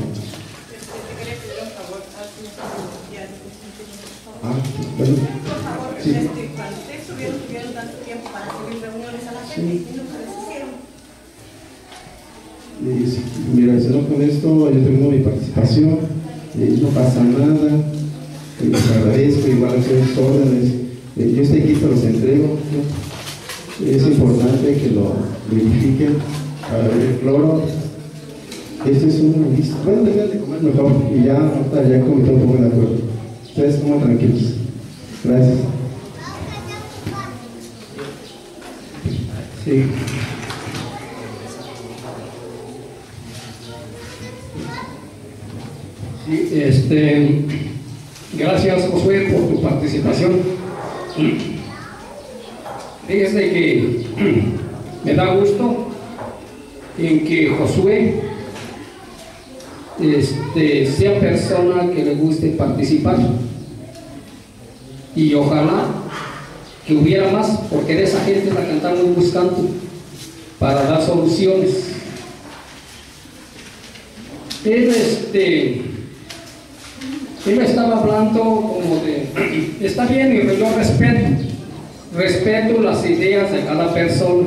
Ah, bueno, sí. Cuando ustedes tuvieron, tuvieron tanto tiempo para hacer reuniones a la gente y nunca les hicieron. Eh, sí, mira, si no con esto, yo termino mi participación, eh, no pasa nada, eh, les agradezco, igual a sus órdenes, eh, yo este equipo los entrego, ¿no? Es importante que lo verifiquen para ver el cloro. Este es una lista, bueno, dejen de comer mejor y ya, ahorita ya comí todo un poco de acuerdo. Ustedes coman tranquilos. Gracias. Sí. Sí, este, gracias Josué por tu participación. Fíjese que me da gusto en que Josué este, sea persona que le guste participar, y ojalá que hubiera más, porque de esa gente la que andamos buscando para dar soluciones. Él, este, él me estaba hablando como de, está bien, y yo respeto, respeto las ideas de cada persona.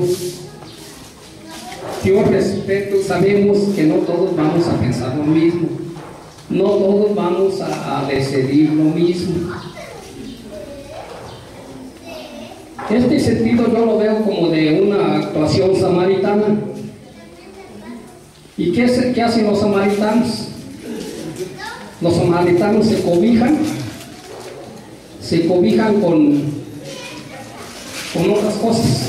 Yo respeto, sabemos que no todos vamos a pensar lo mismo, no todos vamos a, a decidir lo mismo. Este sentido yo lo veo como de una actuación samaritana. ¿Y qué, es, qué hacen los samaritanos? Los samaritanos se cobijan, se cobijan con, con otras cosas.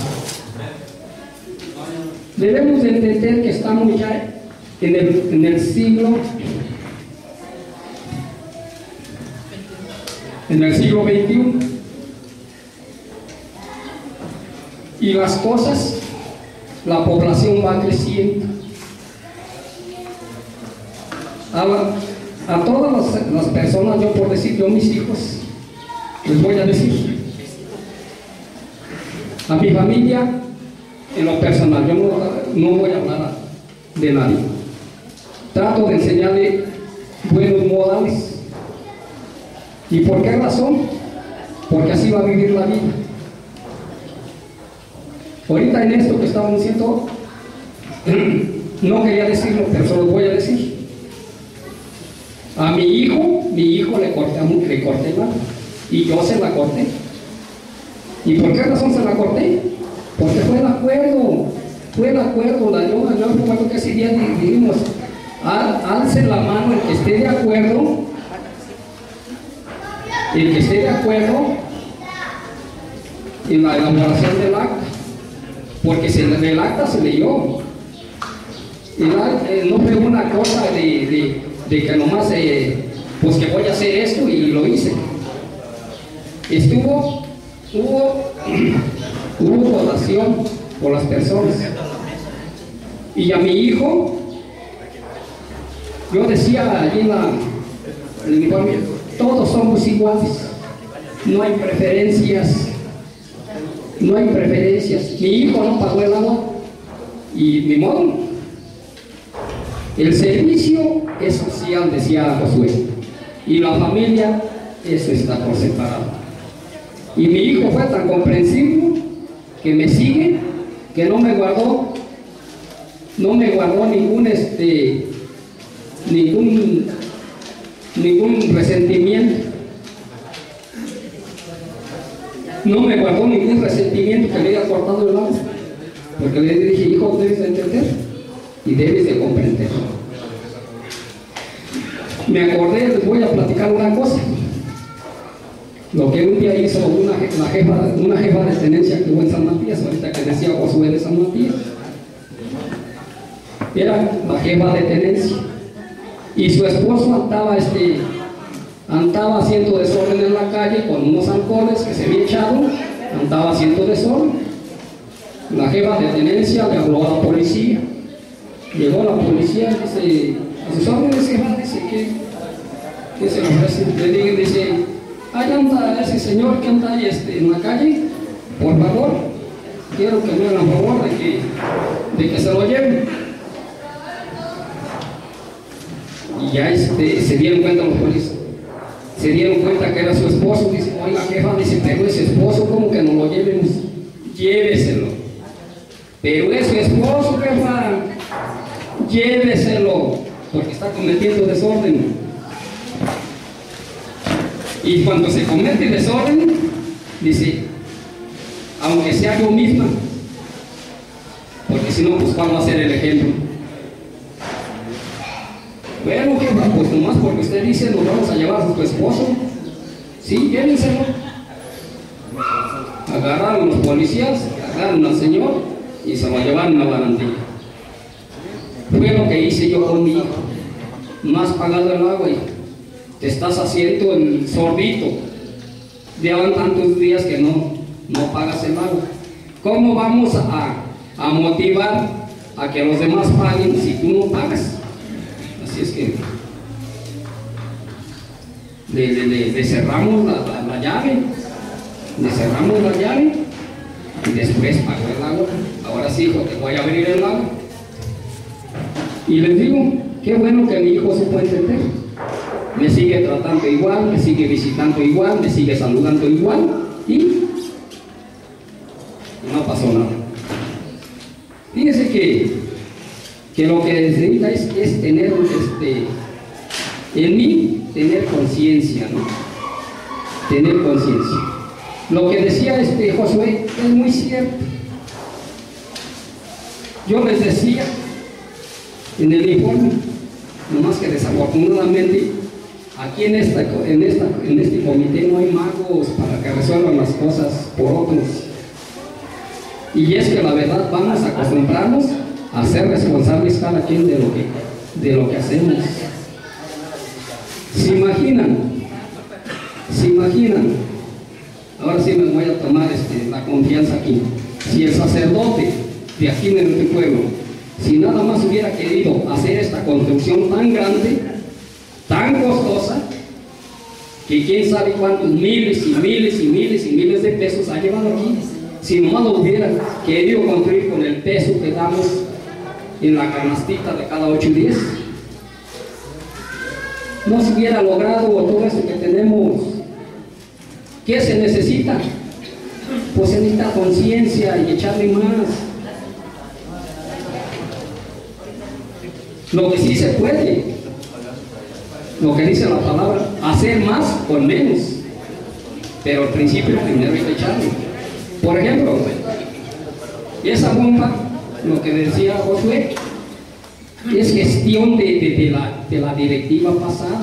Debemos de entender que estamos ya en el, en el siglo en el siglo veintiuno, y las cosas, la población va creciendo. A, a todas las, las personas, yo por decir, yo mis hijos, les voy a decir, a mi familia, en lo personal, yo no, no voy a hablar de nadie. Trato de enseñarle buenos modales. ¿Y por qué razón? Porque así va a vivir la vida. Ahorita en esto que estamos diciendo, no quería decirlo, pero se lo voy a decir. A mi hijo, mi hijo le corté, le corté la mano, y yo se la corté. ¿Y por qué razón se la corté? Porque fue el acuerdo, fue el acuerdo, la yo, yo recuerdo que ese día dijimos, al, alce la mano el que esté de acuerdo, el que esté de acuerdo en la elaboración del acta, porque se, el acta se leyó. El, eh, no fue una cosa de, de, de que nomás, eh, pues que voy a hacer esto y lo hice. Estuvo, hubo, hubo votación por las personas. Y a mi hijo, yo decía allí en la, el informe, todos somos iguales, no hay preferencias, no hay preferencias. Mi hijo no pagó el agua y ni modo. El servicio es social, decía Josué, y la familia, eso está por separado. Y mi hijo fue tan comprensivo que me sigue, que no me guardó, no me guardó ningún este, ningún, ningún resentimiento. No me guardó ningún resentimiento que le haya cortado el agua, porque le dije, hijo, debes de entender y debes de comprender. Me acordé, les voy a platicar una cosa. Lo que un día hizo una, la jefa, una jefa de tenencia que hubo en San Matías, ahorita que decía Josué de San Matías. Era la jefa de tenencia. Y su esposo andaba, este, andaba haciendo desorden en la calle con unos alcoholes que se había echado, andaba haciendo desorden. La jefa de tenencia le habló a la policía. Llegó la policía y dice, a sus órdenes, jefa, dice que, que se le ofrece. Le dice, ahí anda ese señor que anda ahí este, en la calle, por favor, quiero que me hagan favor de que, de que se lo lleven. Y ya este, se dieron cuenta los policías, se dieron cuenta que era su esposo. Dice, oiga jefa, dice, pero ese esposo, ¿cómo que no lo llevemos? Lléveselo. Pero es su esposo, jefa, lléveselo, porque está cometiendo desorden. Y cuando se comete desorden, dice, aunque sea yo misma, porque si no, pues vamos a hacer el ejemplo. Bueno, jefa, pues nomás porque usted dice, nos vamos a llevar a su esposo. Sí, llévenselo. Agarraron los policías, agarraron al señor y se lo llevaron a la barandilla. Fue lo que hice yo con mi hijo. No has pagado el agua, hijo. Te estás haciendo el sordito. Llevan tantos días que no, no pagas el agua. ¿Cómo vamos a, a motivar a que los demás paguen si tú no pagas? Así es que le, le, le, le cerramos la, la, la llave, le cerramos la llave y después pagó el agua. Ahora sí, hijo, te voy a abrir el agua. Y les digo, qué bueno que mi hijo se puede entender. Me sigue tratando igual, me sigue visitando igual, me sigue saludando igual y no pasó nada. Fíjense que, que lo que necesita es, es tener este, en mí, tener conciencia, ¿no? Tener conciencia. Lo que decía este Josué es muy cierto. Yo les decía en el informe, nomás que desafortunadamente aquí en, esta, en, esta, en este comité no hay magos para que resuelvan las cosas por otros. Y es que la verdad vamos a acostumbrarnos a ser responsables cada quien de lo que, de lo que hacemos. ¿Se imaginan? ¿Se imaginan? Ahora sí me voy a tomar este, la confianza aquí. Si el sacerdote de aquí en este pueblo, si nada más hubiera querido hacer esta construcción tan grande, tan costosa, que quién sabe cuántos miles y miles y miles y miles de pesos ha llevado aquí, si nomás lo hubiera querido construir con el peso que damos en la canastita de cada ocho días, no se hubiera logrado todo esto que tenemos. ¿Qué se necesita? Pues se necesita conciencia y echarle más. Lo que sí se puede, lo que dice la palabra, hacer más con menos, pero al principio primero hay que echarle. Por ejemplo, esa bomba, lo que decía Josué, es gestión de, de, de, la, de la directiva pasada.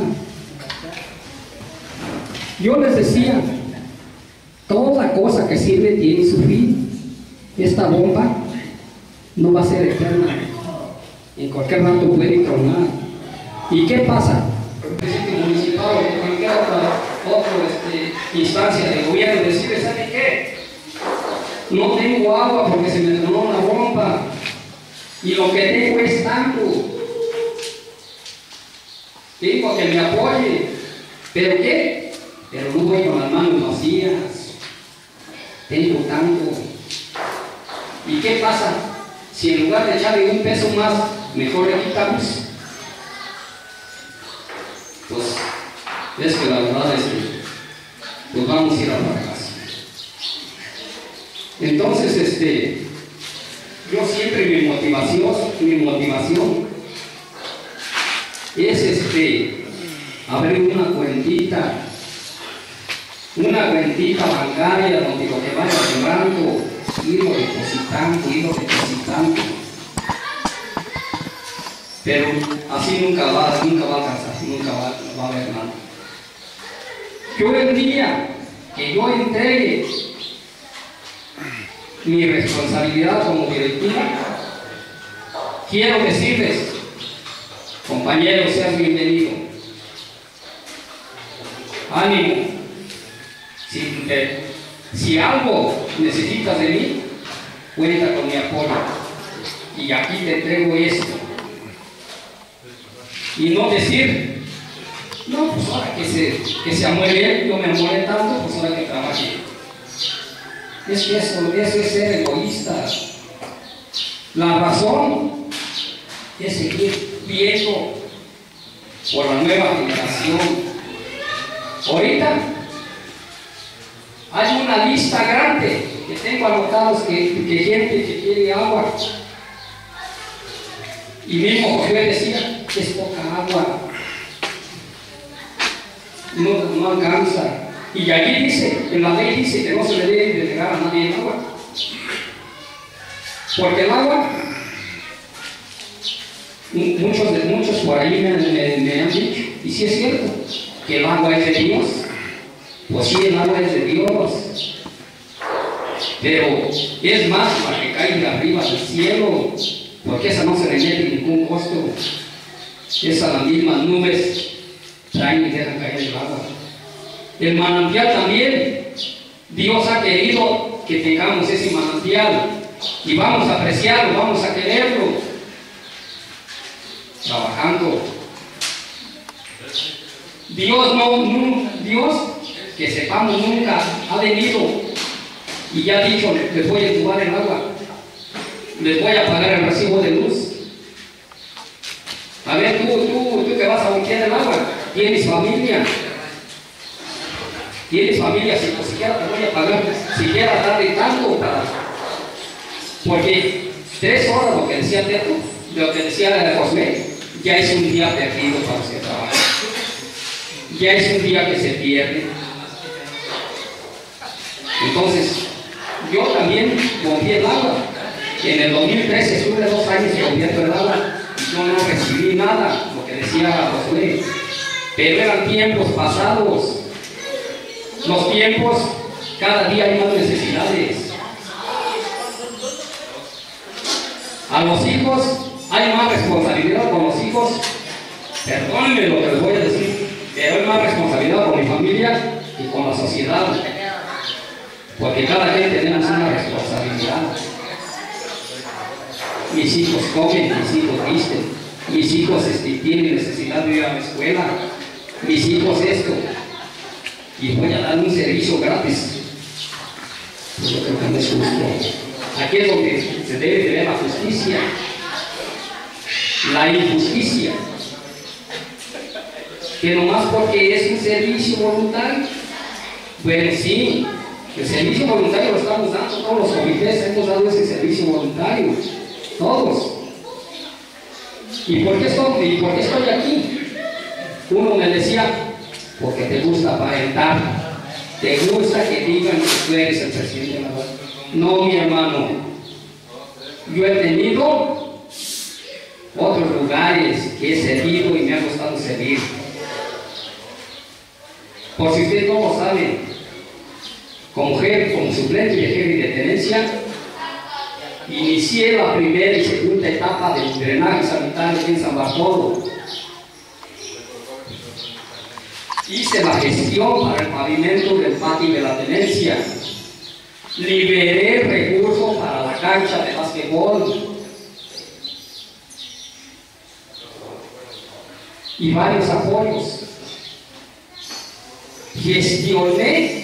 Yo les decía, toda cosa que sirve tiene su fin. Esta bomba no va a ser eterna. En cualquier rato puede tronar. ¿Y qué pasa? El presidente municipal o cualquier otra, otra este, instancia de gobierno decide, ¿sabe qué? No tengo agua porque se me tronó una bomba y lo que tengo es tanto. Tengo que me apoye. ¿Pero qué? Pero no voy con las manos vacías. Tengo tanto. ¿Y qué pasa? Si en lugar de echarle un peso más, mejor le quitamos. Pues es que la verdad es que pues vamos a ir a la casa. Entonces, este, yo siempre mi motivación, mi motivación es este, abrir una cuentita, una cuentita bancaria donde lo que vaya sembrando, irlo depositando, irlo depositando. Pero así nunca va, nunca va a alcanzar, nunca va, va a haber nada. Yo el día que yo entregue mi responsabilidad como directiva, quiero decirles, compañeros, sean bienvenidos. Ánimo. Si, te, si algo necesitas de mí, cuenta con mi apoyo. Y aquí te entrego esto. Y no decir, No, pues ahora que se, que se amuele, yo me amolé tanto, pues ahora que trabaje. Es que eso, eso es ser egoísta. La razón es seguir viendo por la nueva generación. Ahorita hay una lista grande que tengo anotados que, que gente que quiere agua. Y mismo Josué decía que es poca agua. No, no alcanza. Y allí dice, en la ley dice que no se le debe de negar a nadie el agua. Porque el agua, muchos, de, muchos por ahí me, me, me han dicho, y sí es cierto, que el agua es de Dios. Pues sí, el agua es de Dios. Pero es más la que cae de arriba del cielo, porque esa no se le mete ningún costo. Esa las mismas nubes traen y dejan caer el agua. El manantial también, Dios ha querido que tengamos ese manantial y vamos a apreciarlo, vamos a quererlo, trabajando. Dios no, no Dios, que sepamos, nunca ha venido y ya ha dicho, les voy a entubar el agua, les voy a pagar el recibo de luz. A ver, tú, tú, tú que vas a voltear el agua, tienes familia. Tienes familia, si pues, siquiera te voy a pagar, siquiera darle tanto para. Porque tres horas, lo que decía Teto, lo que decía José, ya es un día perdido para ese trabajo. Ya es un día que se pierde. Entonces, yo también volví el agua. En el dos mil trece estuve dos años volviendo el agua y yo no recibí nada, lo que decía José. Pero eran tiempos pasados. Los tiempos, cada día hay más necesidades. A los hijos hay más responsabilidad con los hijos. Perdónenme lo que les voy a decir, pero hay más responsabilidad con mi familia y con la sociedad. Porque cada quien tenemos una responsabilidad. Mis hijos comen, mis hijos visten, mis hijos este, tienen necesidad de ir a la escuela, mis hijos esto. Y voy a dar un servicio gratis. Pues yo creo que no es justo. Aquí es donde se debe tener la justicia. La injusticia. Que nomás porque es un servicio voluntario. Bueno, sí, el servicio voluntario lo estamos dando, todos los comités hemos dado ese servicio voluntario. Todos. ¿Y por qué estoy, y por qué estoy aquí? Uno me decía, porque te gusta aparentar, te gusta que digan que tú eres el presidente de la República. No, mi hermano, yo he tenido otros lugares que he servido y me ha gustado servir. Por si ustedes no lo saben, como jefe, como suplente de jefe de tenencia, inicié la primera y segunda etapa del drenaje sanitario en San Bartolo. Hice la gestión para el pavimento del patio de la tenencia. Liberé recursos para la cancha de básquetbol. Y varios apoyos. Gestioné,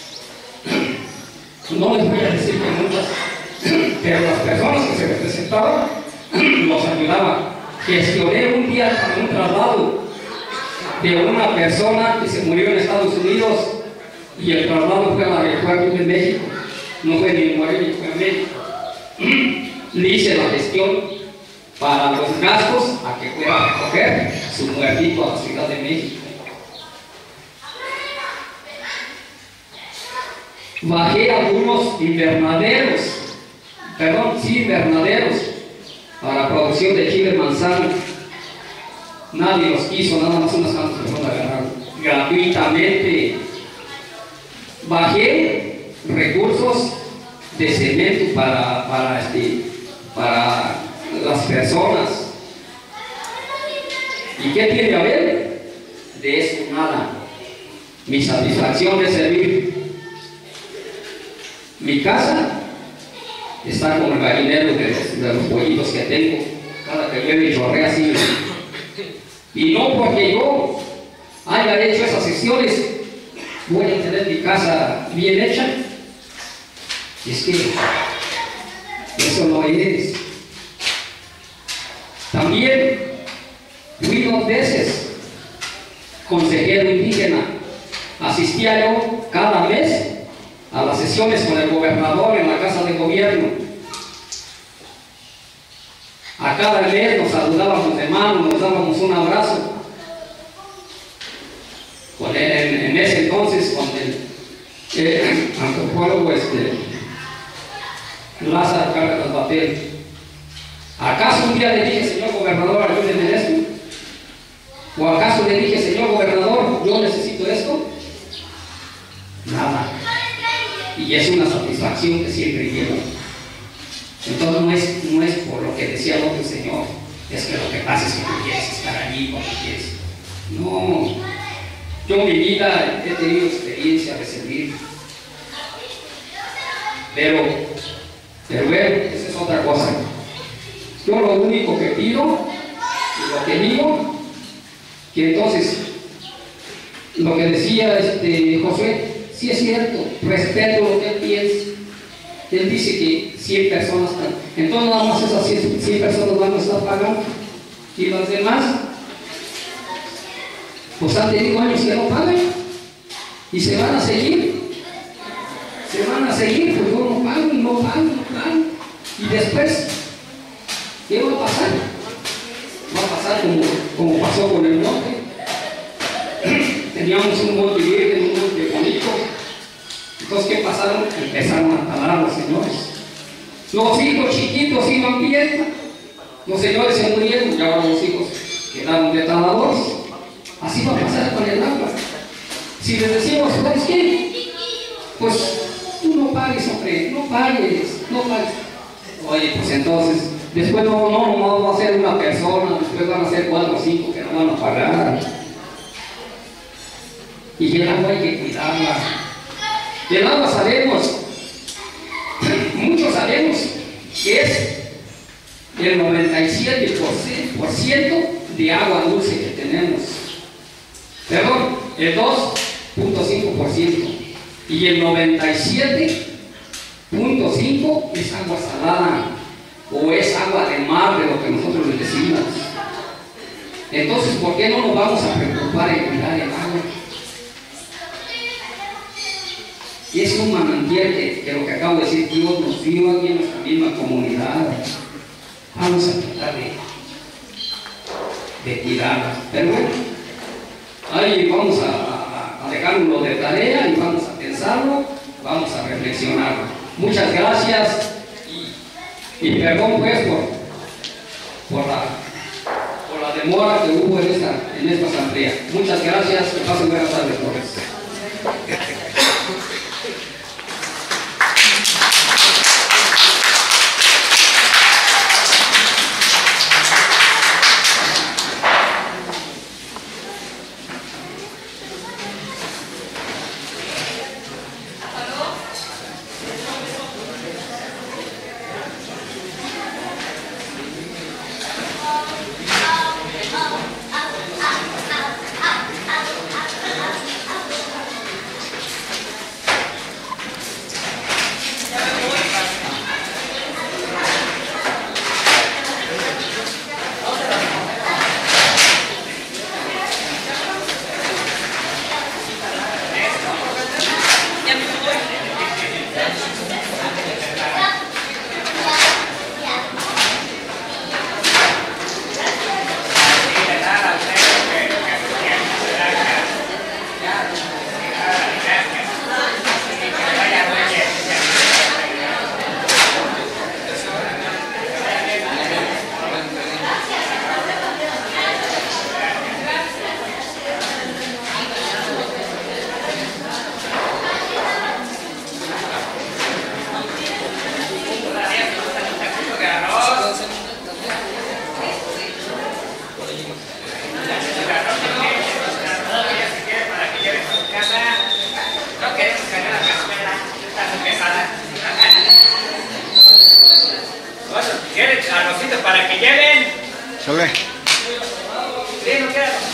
no les voy a decir que muchas, pero las personas que se representaban los ayudaban. Gestioné un día para un traslado de una persona que se murió en Estados Unidos y el traslado fue a la región de México, no fue ni en Morelia, fue en México. Le hice la gestión para los gastos a que fuera a recoger su muertito a la Ciudad de México. Bajé algunos invernaderos, perdón, sí, invernaderos para producción de chile manzano. Nadie los quiso, nada más unas cuantas personas agarraron gratuitamente. Bajé recursos de cemento para, para, este, para las personas. ¿Y qué tiene que haber? De eso nada. Mi satisfacción es servir. Mi casa está como el gallinero de los, de los pollitos que tengo. Cada que llueve chorrea así. Y no porque yo haya hecho esas sesiones, voy a tener mi casa bien hecha. Es que eso no es. También fui dos veces consejero indígena. Asistía yo cada mes a las sesiones con el gobernador en la casa de gobierno. A cada mes nos saludábamos de mano, nos dábamos un abrazo. Con el, en, en ese entonces, con el eh, antropólogo este, Lázaro Cárdenas Batel. ¿Acaso un día le dije, señor gobernador, ayúdeme en esto? ¿O acaso le dije, señor gobernador, yo necesito esto? Nada. Y es una satisfacción que siempre llevo. Entonces no es, no es por lo que decía el otro señor, es que lo que pasa es que tú quieres estar allí cuando quieres. No. Yo en mi vida he tenido experiencia de servir. Pero, pero bueno, esa es otra cosa. Yo lo único que pido y lo que digo, que entonces, lo que decía este José, sí es cierto, respeto lo que él piensa. Él dice que cien personas están, entonces nada más esas cien, cien personas van a estar pagando, y las demás, pues han tenido años que no pagan, y se van a seguir, se van a seguir, pues yo no pago, y no pago, no pago, y después, ¿qué va a pasar? Va a pasar como, como pasó con el norte. Teníamos un monte virgen, un monte bonito. Entonces, ¿qué pasaron? Empezaron a talar a los señores. Los hijos chiquitos iban bien. Los señores se murieron y ahora los hijos quedaron de taladores. Así va a pasar con el agua. Si les decimos, ¿sabes qué? Pues tú no pagues, hombre, no pagues, no pagues. Oye, pues entonces, después no, no, no va a ser una persona, después van a ser cuatro o cinco que no van a pagar. Y el agua hay que cuidarla. El agua sabemos, muchos sabemos que es el noventa y siete por ciento de agua dulce que tenemos. Perdón, el dos punto cinco por ciento. Y el noventa y siete punto cinco por ciento es agua salada o es agua de mar, de lo que nosotros le decimos. Entonces, ¿por qué no nos vamos a preocupar en cuidar el agua? Y es un manantial que, que lo que acabo de decir, Dios nos dio aquí en nuestra misma comunidad. Vamos a tratar de, de cuidarla. Pero bueno, ahí vamos a, a dejarlo de tarea y vamos a pensarlo, vamos a reflexionarlo. Muchas gracias y, y perdón pues por, por, la, por la demora que hubo en esta, en esta asamblea. Muchas gracias, que pasen buenas tardes, Torres. ¿Quieren arrocito para que lleven? Sale. Sí, no queda.